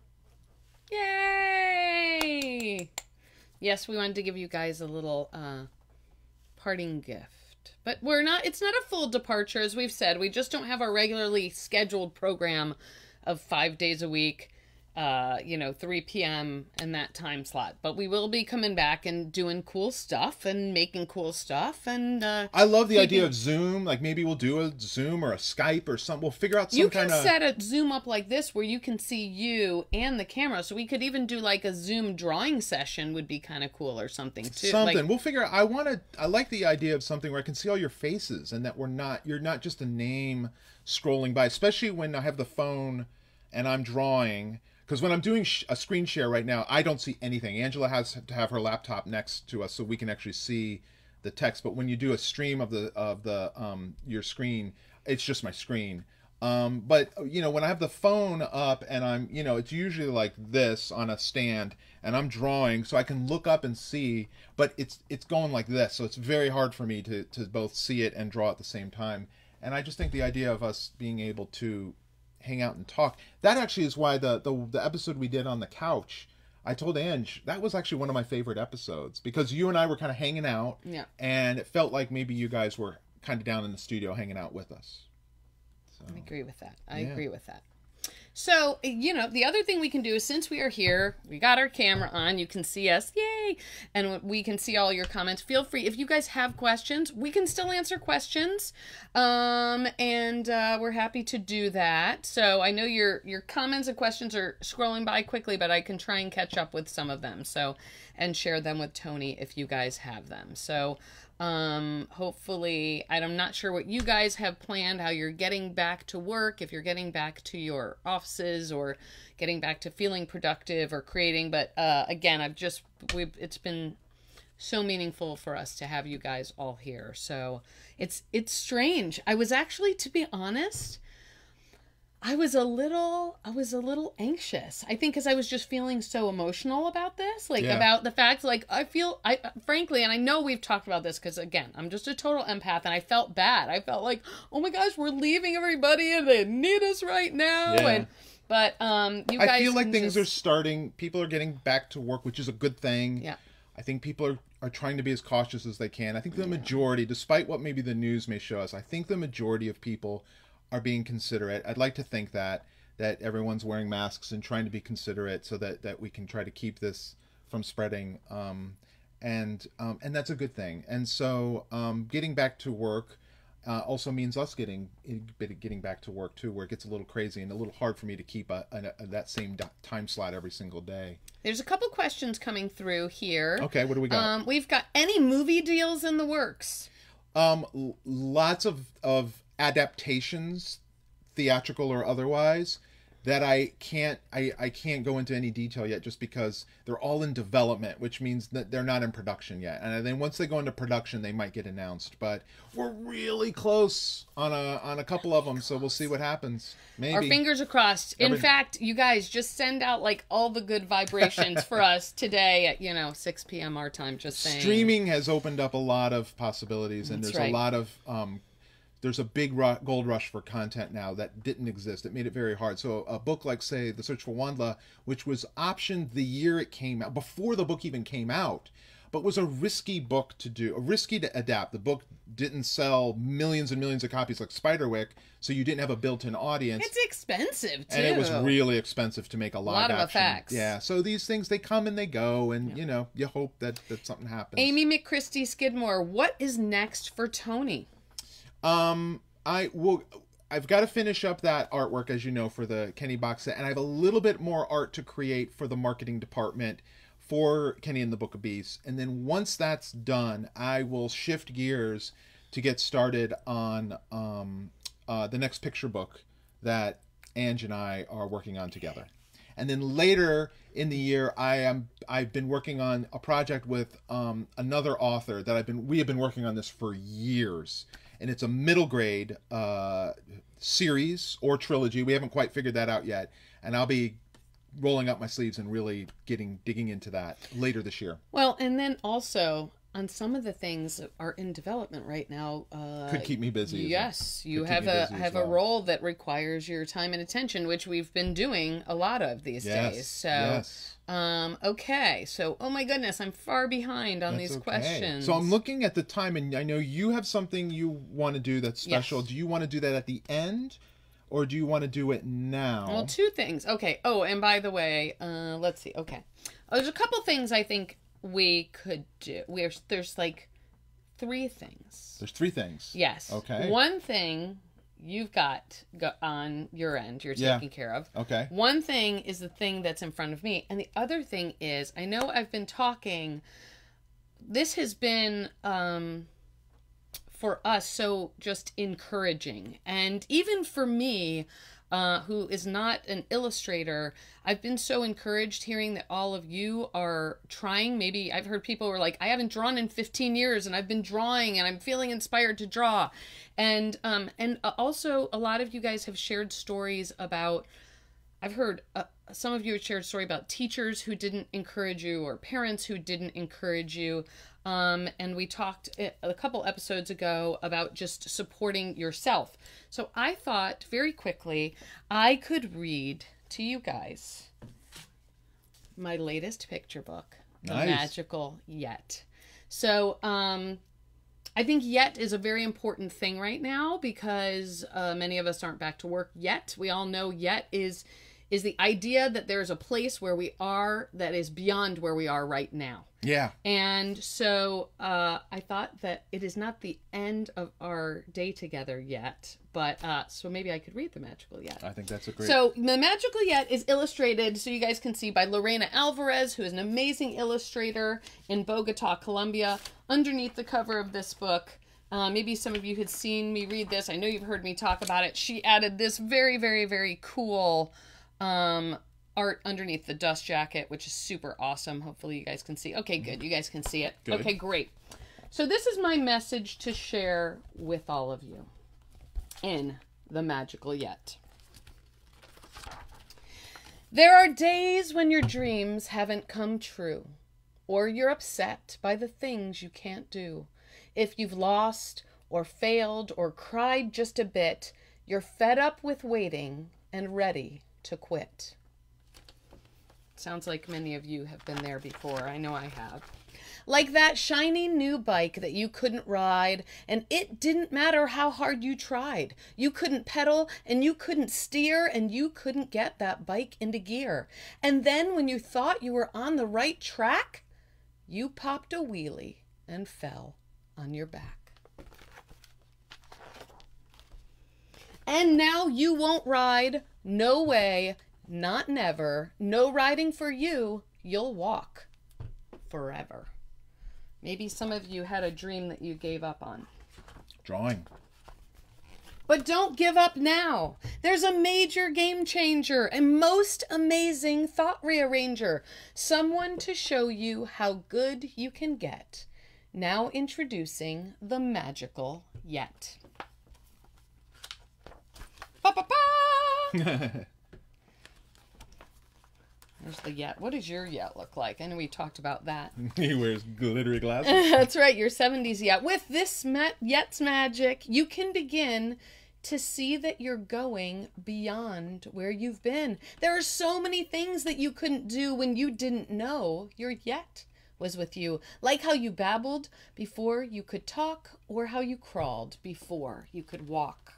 Yay! Yes, we wanted to give you guys a little uh, parting gift. But we're not, it's not a full departure, as we've said. We just don't have our regularly scheduled program of five days a week. uh, you know, three p.m. in that time slot. But we will be coming back and doing cool stuff and making cool stuff. And uh, I love the keeping... idea of Zoom. Like maybe we'll do a Zoom or a Skype or something. We'll figure out some you can kind of... set a Zoom up like this where you can see you and the camera. So we could even do like a Zoom drawing session would be kind of cool or something too. Something. Like... We'll figure out... I want to... I like the idea of something where I can see all your faces and that we're not... You're not just a name scrolling by. Especially when I have the phone and I'm drawing... Because when I'm doing sh a screen share right now, I don't see anything. Angela has to have her laptop next to us so we can actually see the text. But when you do a stream of the of the um, your screen, it's just my screen. Um, but you know, when I have the phone up and I'm, you know, it's usually like this on a stand, and I'm drawing, so I can look up and see. But it's it's going like this, so it's very hard for me to to both see it and draw at the same time. And I just think the idea of us being able to hang out and talk, that actually is why the, the the episode we did on the couch, I told Ange that was actually one of my favorite episodes, because you and I were kind of hanging out, yeah, and it felt like maybe you guys were kind of down in the studio hanging out with us. So, I agree with that. I yeah. agree with that. So, you know, the other thing we can do is, since we are here, we got our camera on, you can see us, yay, and we can see all your comments. Feel free, if you guys have questions, we can still answer questions, um, and uh, we're happy to do that. So I know your, your comments and questions are scrolling by quickly, but I can try and catch up with some of them, so, and share them with Tony if you guys have them. So, Um, hopefully, I'm not sure what you guys have planned, how you're getting back to work, if you're getting back to your offices or getting back to feeling productive or creating. But, uh, again, I've just, we've, it's been so meaningful for us to have you guys all here. So it's, it's strange. I was actually, to be honest, I was a little, I was a little anxious. I think because I was just feeling so emotional about this, like yeah. about the fact, like I feel, I frankly, and I know we've talked about this because again, I'm just a total empath, and I felt bad. I felt like, oh my gosh, we're leaving everybody, and they need us right now. Yeah. And but um, you guys, I feel like can things just... are starting. People are getting back to work, which is a good thing. Yeah. I think people are, are trying to be as cautious as they can. I think the yeah. majority, despite what maybe the news may show us, I think the majority of people are being considerate. I'd like to think that. that everyone's wearing masks and trying to be considerate so that, that we can try to keep this from spreading. Um, and um, and that's a good thing. And so um, getting back to work uh, also means us getting getting back to work too, where it gets a little crazy and a little hard for me to keep a, a, a, that same time slot every single day. There's a couple questions coming through here. Okay, what do we got? Um, we've got any movie deals in the works? Um, lots of, of adaptations, theatrical or otherwise, that I can't I, I can't go into any detail yet, just because they're all in development, which means that they're not in production yet. And then once they go into production, they might get announced. But we're really close on a on a couple of them, so we'll see what happens. Maybe. Our fingers are crossed. In Every... fact, you guys just send out like all the good vibrations for us today at, you know, six p.m. our time, just saying. Streaming has opened up a lot of possibilities, and That's there's right. a lot of um there's a big ru gold rush for content now that didn't exist. It made it very hard. So a book like, say, The Search for Wanda, which was optioned the year it came out, before the book even came out, but was a risky book to do, a risky to adapt. The book didn't sell millions and millions of copies like Spiderwick, so you didn't have a built-in audience. It's expensive, too. And it was really expensive to make a live action. A lot of effects. Yeah, so these things, they come and they go, and, yeah. you know, you hope that, that something happens. Amy McChristie Skidmore, what is next for Tony? Um, I will. I've got to finish up that artwork, as you know, for the Kenny box set, and I have a little bit more art to create for the marketing department for Kenny and the Book of Beasts. And then once that's done, I will shift gears to get started on um, uh, the next picture book that Ange and I are working on together. And then later in the year, I am I've been working on a project with um, another author that I've been we have been working on this for years. And it's a middle grade uh, series or trilogy. We haven't quite figured that out yet. And I'll be rolling up my sleeves and really getting digging into that later this year. Well, and then also on some of the things that are in development right now. Uh, Could keep me busy. Yes, you Could have a have well. a role that requires your time and attention, which we've been doing a lot of these yes, days. So, yes. um, okay. So, oh my goodness, I'm far behind on That's these okay. questions. So I'm looking at the time, and I know you have something you want to do that's special. Yes. Do you want to do that at the end? or do you want to do it now? Well, two things. Okay. Oh, and by the way, uh, let's see. Okay. Oh, there's a couple things I think we could do. We're, there's like three things. There's three things. Yes. Okay. One thing you've got go on your end, you're Yeah. taking care of. Okay. One thing is the thing that's in front of me. And the other thing is, I know I've been talking, this has been, um, for us, so just encouraging. And even for me, uh, who is not an illustrator, I've been so encouraged hearing that all of you are trying. Maybe I've heard people who are like, I haven't drawn in fifteen years and I've been drawing and I'm feeling inspired to draw. And, um, and also a lot of you guys have shared stories about, I've heard uh, some of you have shared a story about teachers who didn't encourage you or parents who didn't encourage you. Um, and we talked a couple episodes ago about just supporting yourself. So I thought very quickly I could read to you guys my latest picture book, The Nice. Magical Yet. So um, I think yet is a very important thing right now because uh, many of us aren't back to work yet. We all know yet is is the idea that there's a place where we are that is beyond where we are right now. Yeah. And so uh, I thought that it is not the end of our day together yet, but uh, so maybe I could read The Magical Yet. I think that's a great... So The Magical Yet is illustrated, so you guys can see, by Lorena Alvarez, who is an amazing illustrator in Bogota, Colombia. Underneath the cover of this book, uh, maybe some of you had seen me read this. I know you've heard me talk about it. She added this very, very, very cool um, art underneath the dust jacket, which is super awesome. Hopefully you guys can see. Okay, good. You guys can see it. Good. Okay, great. So this is my message to share with all of you in The Magical Yet. There are days when your dreams haven't come true, or you're upset by the things you can't do. If you've lost or failed or cried just a bit, you're fed up with waiting and ready to quit. Sounds like many of you have been there before. I know I have. Like that shiny new bike that you couldn't ride, and it didn't matter how hard you tried. You couldn't pedal, and you couldn't steer, and you couldn't get that bike into gear. And then when you thought you were on the right track, you popped a wheelie and fell on your back. And now you won't ride. No way. Not never. No riding for you. You'll walk forever. Maybe some of you had a dream that you gave up on. Drawing. But don't give up now. There's a major game changer and most amazing thought rearranger. Someone to show you how good you can get. Now introducing The Magical Yet. Ba-ba-ba! There's the yet. What does your yet look like? I know we talked about that. He wears glittery glasses. That's right, your seventies yet. With this ma- yet's magic, you can begin to see that you're going beyond where you've been. There are so many things that you couldn't do when you didn't know your yet was with you. Like how you babbled before you could talk, or how you crawled before you could walk.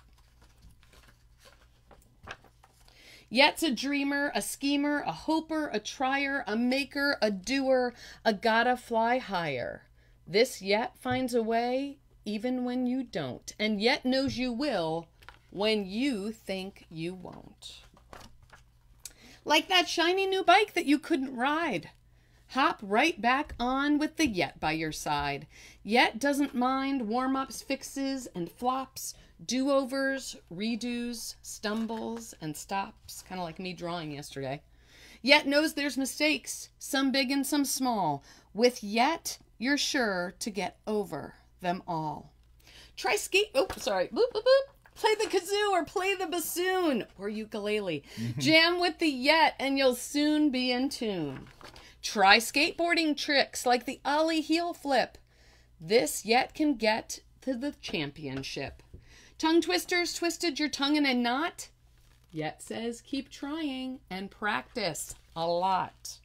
Yet's a dreamer, a schemer, a hoper, a trier, a maker, a doer, a gotta fly higher. This yet finds a way even when you don't, and yet knows you will when you think you won't. Like that shiny new bike that you couldn't ride. Hop right back on with the yet by your side. Yet doesn't mind warm-ups, fixes, and flops, do-overs, redos, stumbles, and stops. Kind of like me drawing yesterday. Yet knows there's mistakes, some big and some small. With yet, you're sure to get over them all. Try skate... Oh, sorry. Boop, boop, boop. Play the kazoo or play the bassoon or ukulele. Jam with the yet and you'll soon be in tune. Try skateboarding tricks like the ollie heel flip. This yet can get to the championship. Tongue twisters twisted your tongue in a knot. Yet says keep trying and practice a lot.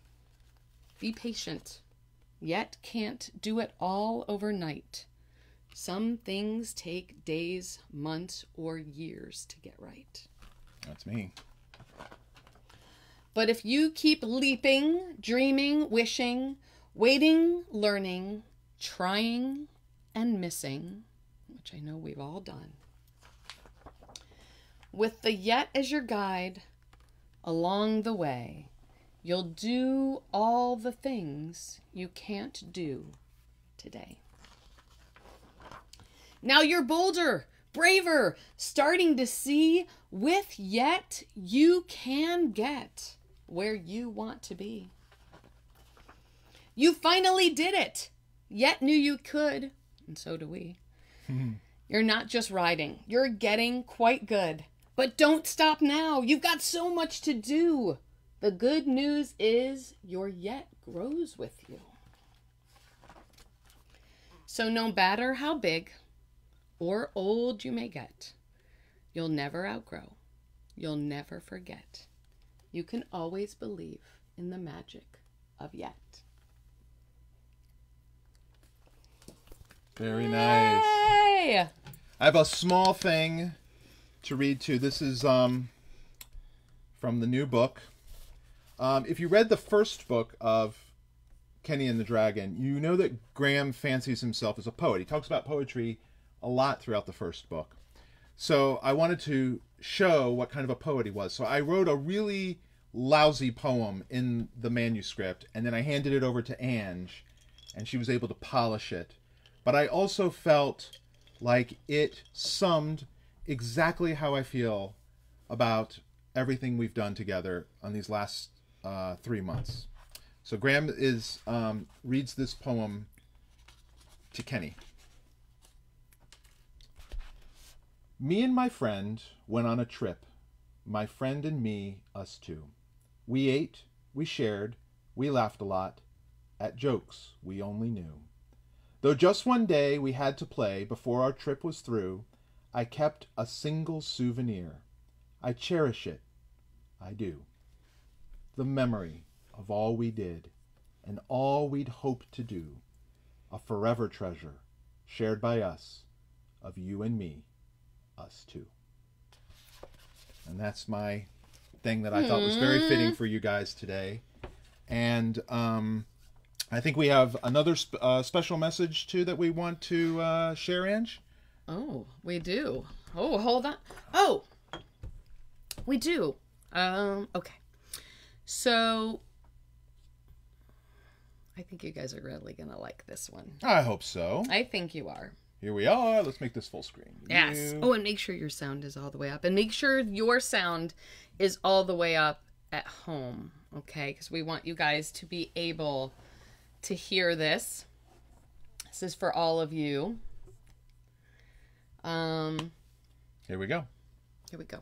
Be patient. Yet can't do it all overnight. Some things take days, months, or years to get right. That's me. But if you keep leaping, dreaming, wishing, waiting, learning, trying, and missing, which I know we've all done, with the yet as your guide along the way, you'll do all the things you can't do today. Now you're bolder, braver, starting to see with yet you can get where you want to be. You finally did it. Yet knew you could, and so do we. You're not just riding, you're getting quite good. But don't stop now. You've got so much to do. The good news is your yet grows with you. So no matter how big or old you may get, you'll never outgrow. You'll never forget. You can always believe in the magic of yet. Very nice. Yay! I have a small thing to read too. This is um, from the new book. Um, if you read the first book of Kenny and the Dragon, you know that Graham fancies himself as a poet. He talks about poetry a lot throughout the first book. So I wanted to show what kind of a poet he was. So I wrote a really lousy poem in the manuscript, and then I handed it over to Ange, and she was able to polish it. But I also felt like it summed exactly how I feel about everything we've done together on these last uh, three months. So Graham is um, reads this poem to Kenny. Me and my friend went on a trip. My friend and me, us two. We ate, we shared, we laughed a lot, at jokes we only knew. Though just one day we had to play before our trip was through, I kept a single souvenir. I cherish it. I do. The memory of all we did and all we'd hoped to do. A forever treasure shared by us, of you and me, us two. And that's my thing that I thought was very fitting for you guys today. And um, I think we have another sp- uh, special message too that we want to uh, share, Ange. Oh, we do. Oh, hold on. Oh, we do. Um, okay. So, I think you guys are really going to like this one. I hope so. I think you are. Here we are. Let's make this full screen. Yes. You... Oh, and make sure your sound is all the way up. And make sure your sound is all the way up at home. Okay? Because we want you guys to be able to hear this. This is for all of you. Um, Here we go. Here we go.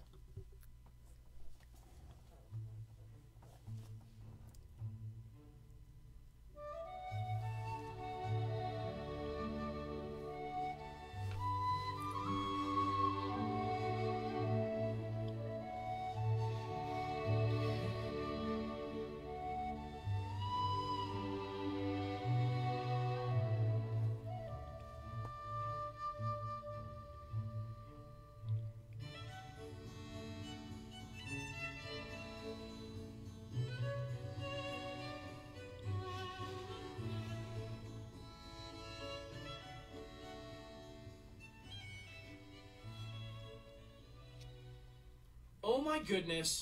Oh my goodness.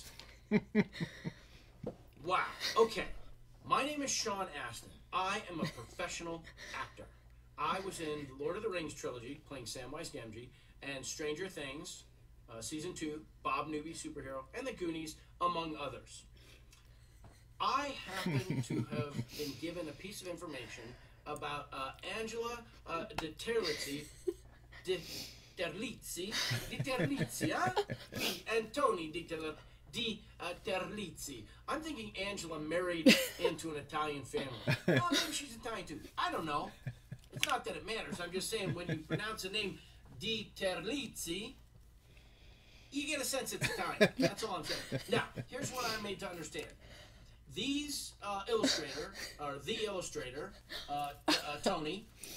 Wow. Okay. My name is Sean Astin. I am a professional actor. I was in the Lord of the Rings trilogy playing Samwise Gamgee and Stranger Things, uh, Season two, Bob Newby Superhero, and The Goonies, among others. I happen to have been given a piece of information about uh, Angela uh, DiTerlizzi. Di- DiTerlizzi, DiTerlizzi, huh? Me and Tony DiTerlizzi. Di uh, Terlizzi. I'm thinking Angela married into an Italian family. Well, maybe she's Italian too. I don't know. It's not that it matters. I'm just saying when you pronounce the name Di Terlizzi, you get a sense it's Italian. That's all I'm saying. Now, here's what I'm made to understand. These uh, illustrator, or the illustrator, uh, uh, Tony,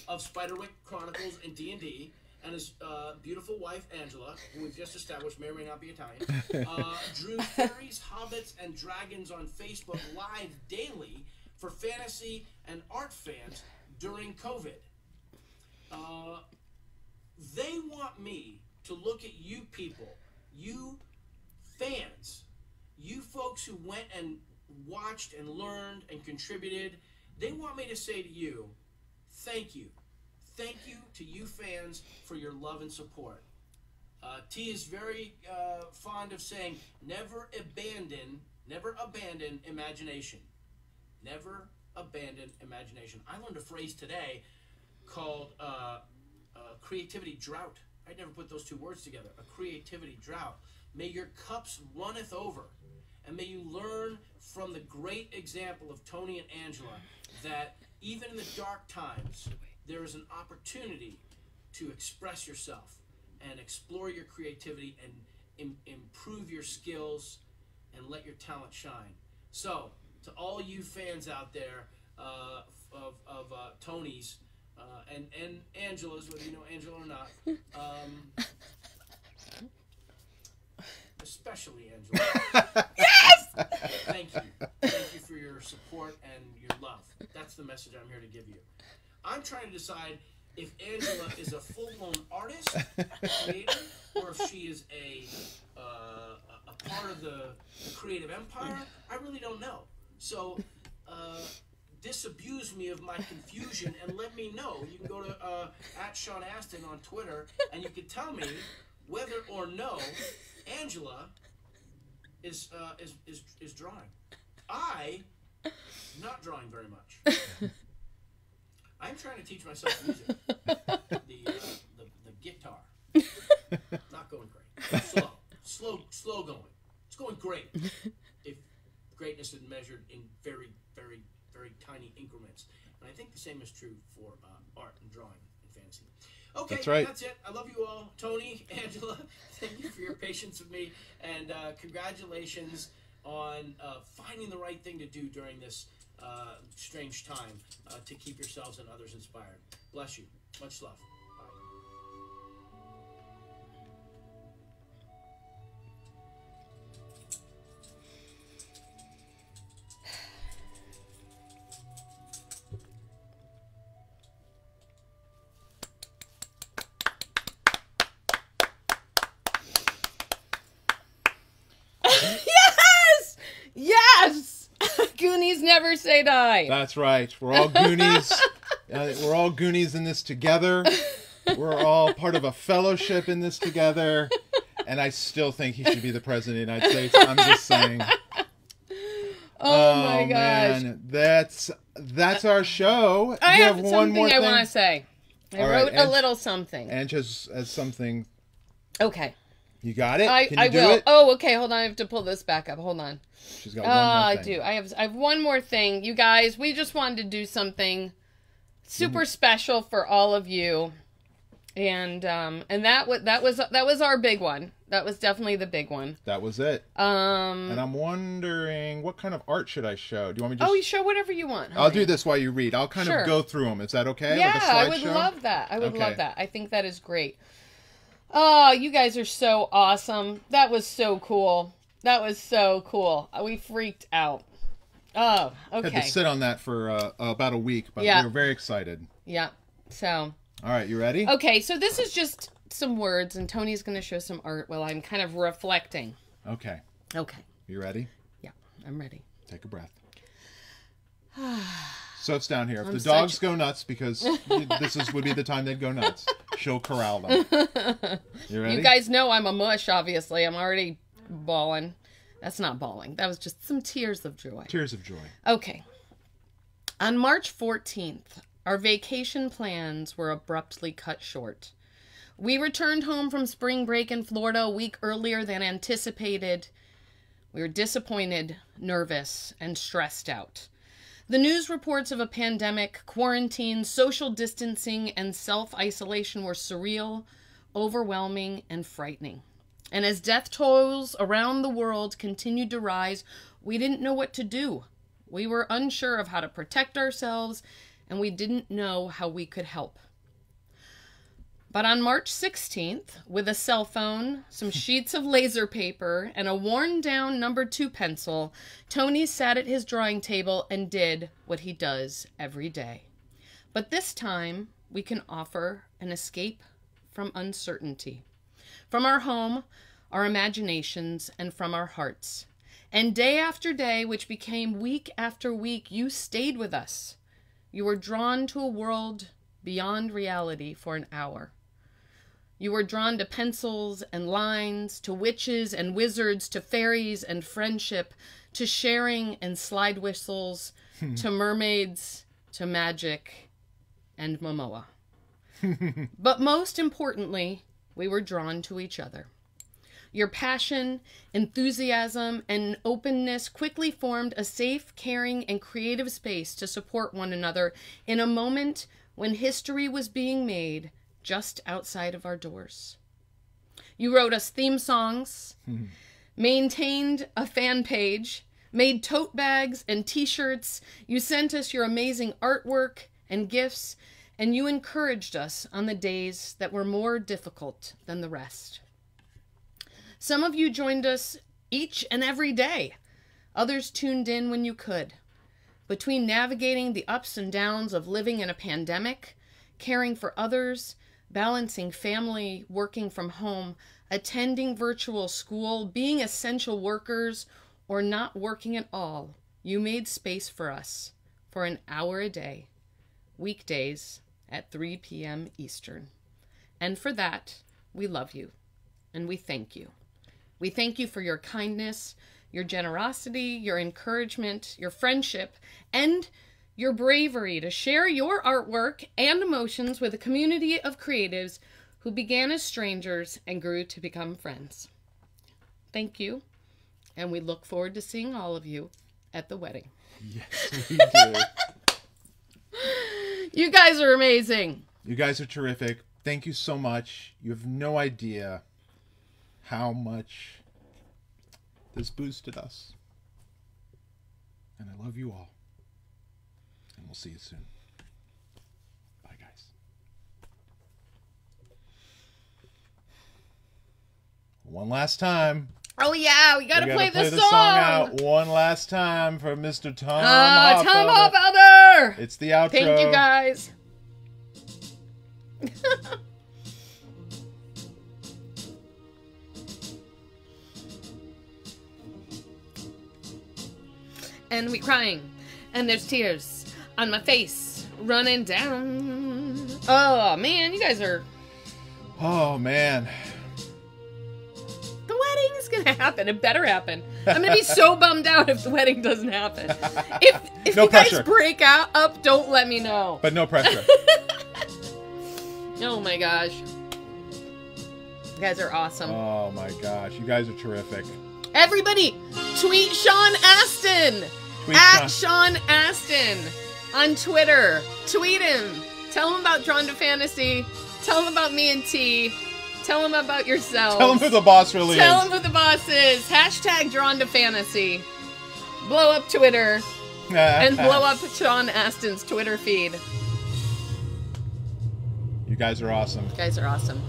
of Spiderwick Chronicles and D and D, and his uh, beautiful wife, Angela, who we've just established may or may not be Italian, uh, drew fairies, hobbits, and dragons on Facebook Live daily for fantasy and art fans during COVID. Uh, they want me to look at you people, you fans, you folks who went and watched and learned and contributed. They want me to say to you, thank you. Thank you to you fans for your love and support. Uh, T is very uh, fond of saying, never abandon, never abandon imagination. Never abandon imagination. I learned a phrase today called uh, uh, creativity drought. I'd never put those two words together. A creativity drought. May your cups runneth over. And may you learn from the great example of Tony and Angela that even in the dark times, there is an opportunity to express yourself and explore your creativity and im- improve your skills and let your talent shine. So, to all you fans out there uh, of, of uh, Tony's uh, and, and Angela's, whether you know Angela or not, um, especially Angela. Yes! Thank you. Thank you for your support and your love. That's the message I'm here to give you. I'm trying to decide if Angela is a full-blown artist, creator, or if she is a uh, a part of the, the creative empire. I really don't know. So uh, disabuse me of my confusion and let me know. You can go to uh, at Sean Astin on Twitter, and you can tell me whether or no Angela is uh, is, is is drawing. I not drawing very much. I'm trying to teach myself music. The, uh, the the guitar. Not going great. Slow. Slow slow going. It's going great. If greatness is measured in very, very, very tiny increments. And I think the same is true for uh, art and drawing and fantasy. Okay, that's right. That's it. I love you all. Tony, Angela, thank you for your patience with me. And uh, congratulations on uh, finding the right thing to do during this uh, strange time uh, to keep yourselves and others inspired. Bless you. Much love. Bye. Yes! Yes! Goonies never say die. That's right. We're all Goonies. uh, we're all Goonies in this together. We're all part of a fellowship in this together. And I still think he should be the president of the United States. I'm just saying. Oh, my gosh. Man. That's that's our show. I you have, have something one more I thing? want to say. I All wrote right, a little something. And just as something. Okay. You got it? I, Can you I do will. it? Oh, okay. Hold on. I have to pull this back up. Hold on. She's got Uh, one more I thing. do. I have I have one more thing. You guys, we just wanted to do something super Mm-hmm. special for all of you. And um and that was that was that was our big one. That was definitely the big one. That was it. Um And I'm wondering, what kind of art should I show? Do you want me to just... Oh, you show whatever you want. I'll honey. do this while you read. I'll kind Sure. of go through them. Is that okay? Yeah, like a I would slideshow? love that. I would Okay. love that. I think that is great. Oh, you guys are so awesome. That was so cool. That was so cool. We freaked out. Oh, I had okay. to sit on that for uh, about a week, but Yeah. we were very excited. Yeah. So, All right, you ready? okay, so this is just some words, and Tony's going to show some art while I'm kind of reflecting. Okay. Okay. You ready? Yeah, I'm ready. Take a breath. So it's down here. If I'm the dogs such- go nuts, because this is would be the time they'd go nuts, she'll corral them. You ready? You guys know I'm a mush, obviously. I'm already bawling. That's not bawling. That was just some tears of joy. Tears of joy. Okay. On March fourteenth, our vacation plans were abruptly cut short. We returned home from spring break in Florida a week earlier than anticipated. We were disappointed, nervous, and stressed out. The news reports of a pandemic, quarantine, social distancing, and self-isolation were surreal, overwhelming, and frightening. And as death tolls around the world continued to rise, we didn't know what to do. We were unsure of how to protect ourselves and we didn't know how we could help. But on March sixteenth, with a cell phone, some sheets of laser paper, and a worn-down number two pencil, Tony sat at his drawing table and did what he does every day. But this time, we can offer an escape from uncertainty, from our home, our imaginations, and from our hearts. And day after day, which became week after week, you stayed with us. You were drawn to a world beyond reality for an hour. You were drawn to pencils and lines, to witches and wizards, to fairies and friendship, to sharing and slide whistles, to mermaids, to magic, and Momoa. But most importantly, we were drawn to each other. Your passion, enthusiasm, and openness quickly formed a safe, caring, and creative space to support one another in a moment when history was being made just outside of our doors. You wrote us theme songs, mm-hmm. maintained a fan page, made tote bags and t-shirts. You sent us your amazing artwork and gifts, and you encouraged us on the days that were more difficult than the rest. Some of you joined us each and every day. Others tuned in when you could. Between navigating the ups and downs of living in a pandemic, caring for others, balancing family, working from home, attending virtual school, being essential workers, or not working at all, you made space for us for an hour a day, weekdays at three p.m. Eastern. And for that, we love you, and we thank you. We thank you for your kindness, your generosity, your encouragement, your friendship, and your bravery to share your artwork and emotions with a community of creatives who began as strangers and grew to become friends. Thank you, and we look forward to seeing all of you at the wedding. Yes, we do. You guys are amazing. You guys are terrific. Thank you so much. You have no idea how much this boosted us. And I love you all. And we'll see you soon. Bye, guys. One last time. Oh, yeah. We got to play, play this the song. song out one last time for Mister Tom uh, Hoffelder. Tom Hoffelder. It's the outro. Thank you, guys. And we crying, and there's tears on my face running down. Oh man, you guys are. Oh man. The wedding is gonna happen. It better happen. I'm gonna be so bummed out if the wedding doesn't happen. If if No you pressure. guys break out up, don't let me know. But no pressure. Oh my gosh. You guys are awesome. Oh my gosh, you guys are terrific. Everybody, tweet Sean Astin. Tweet At Sean. Sean Astin on Twitter. Tweet him. Tell him about Drawn to Fantasy. Tell him about me and T. Tell him about yourself. Tell him who the boss really Tell is. him who the boss is. Hashtag Drawn to Fantasy. Blow up Twitter. And blow up Sean Astin's Twitter feed. You guys are awesome. You guys are awesome.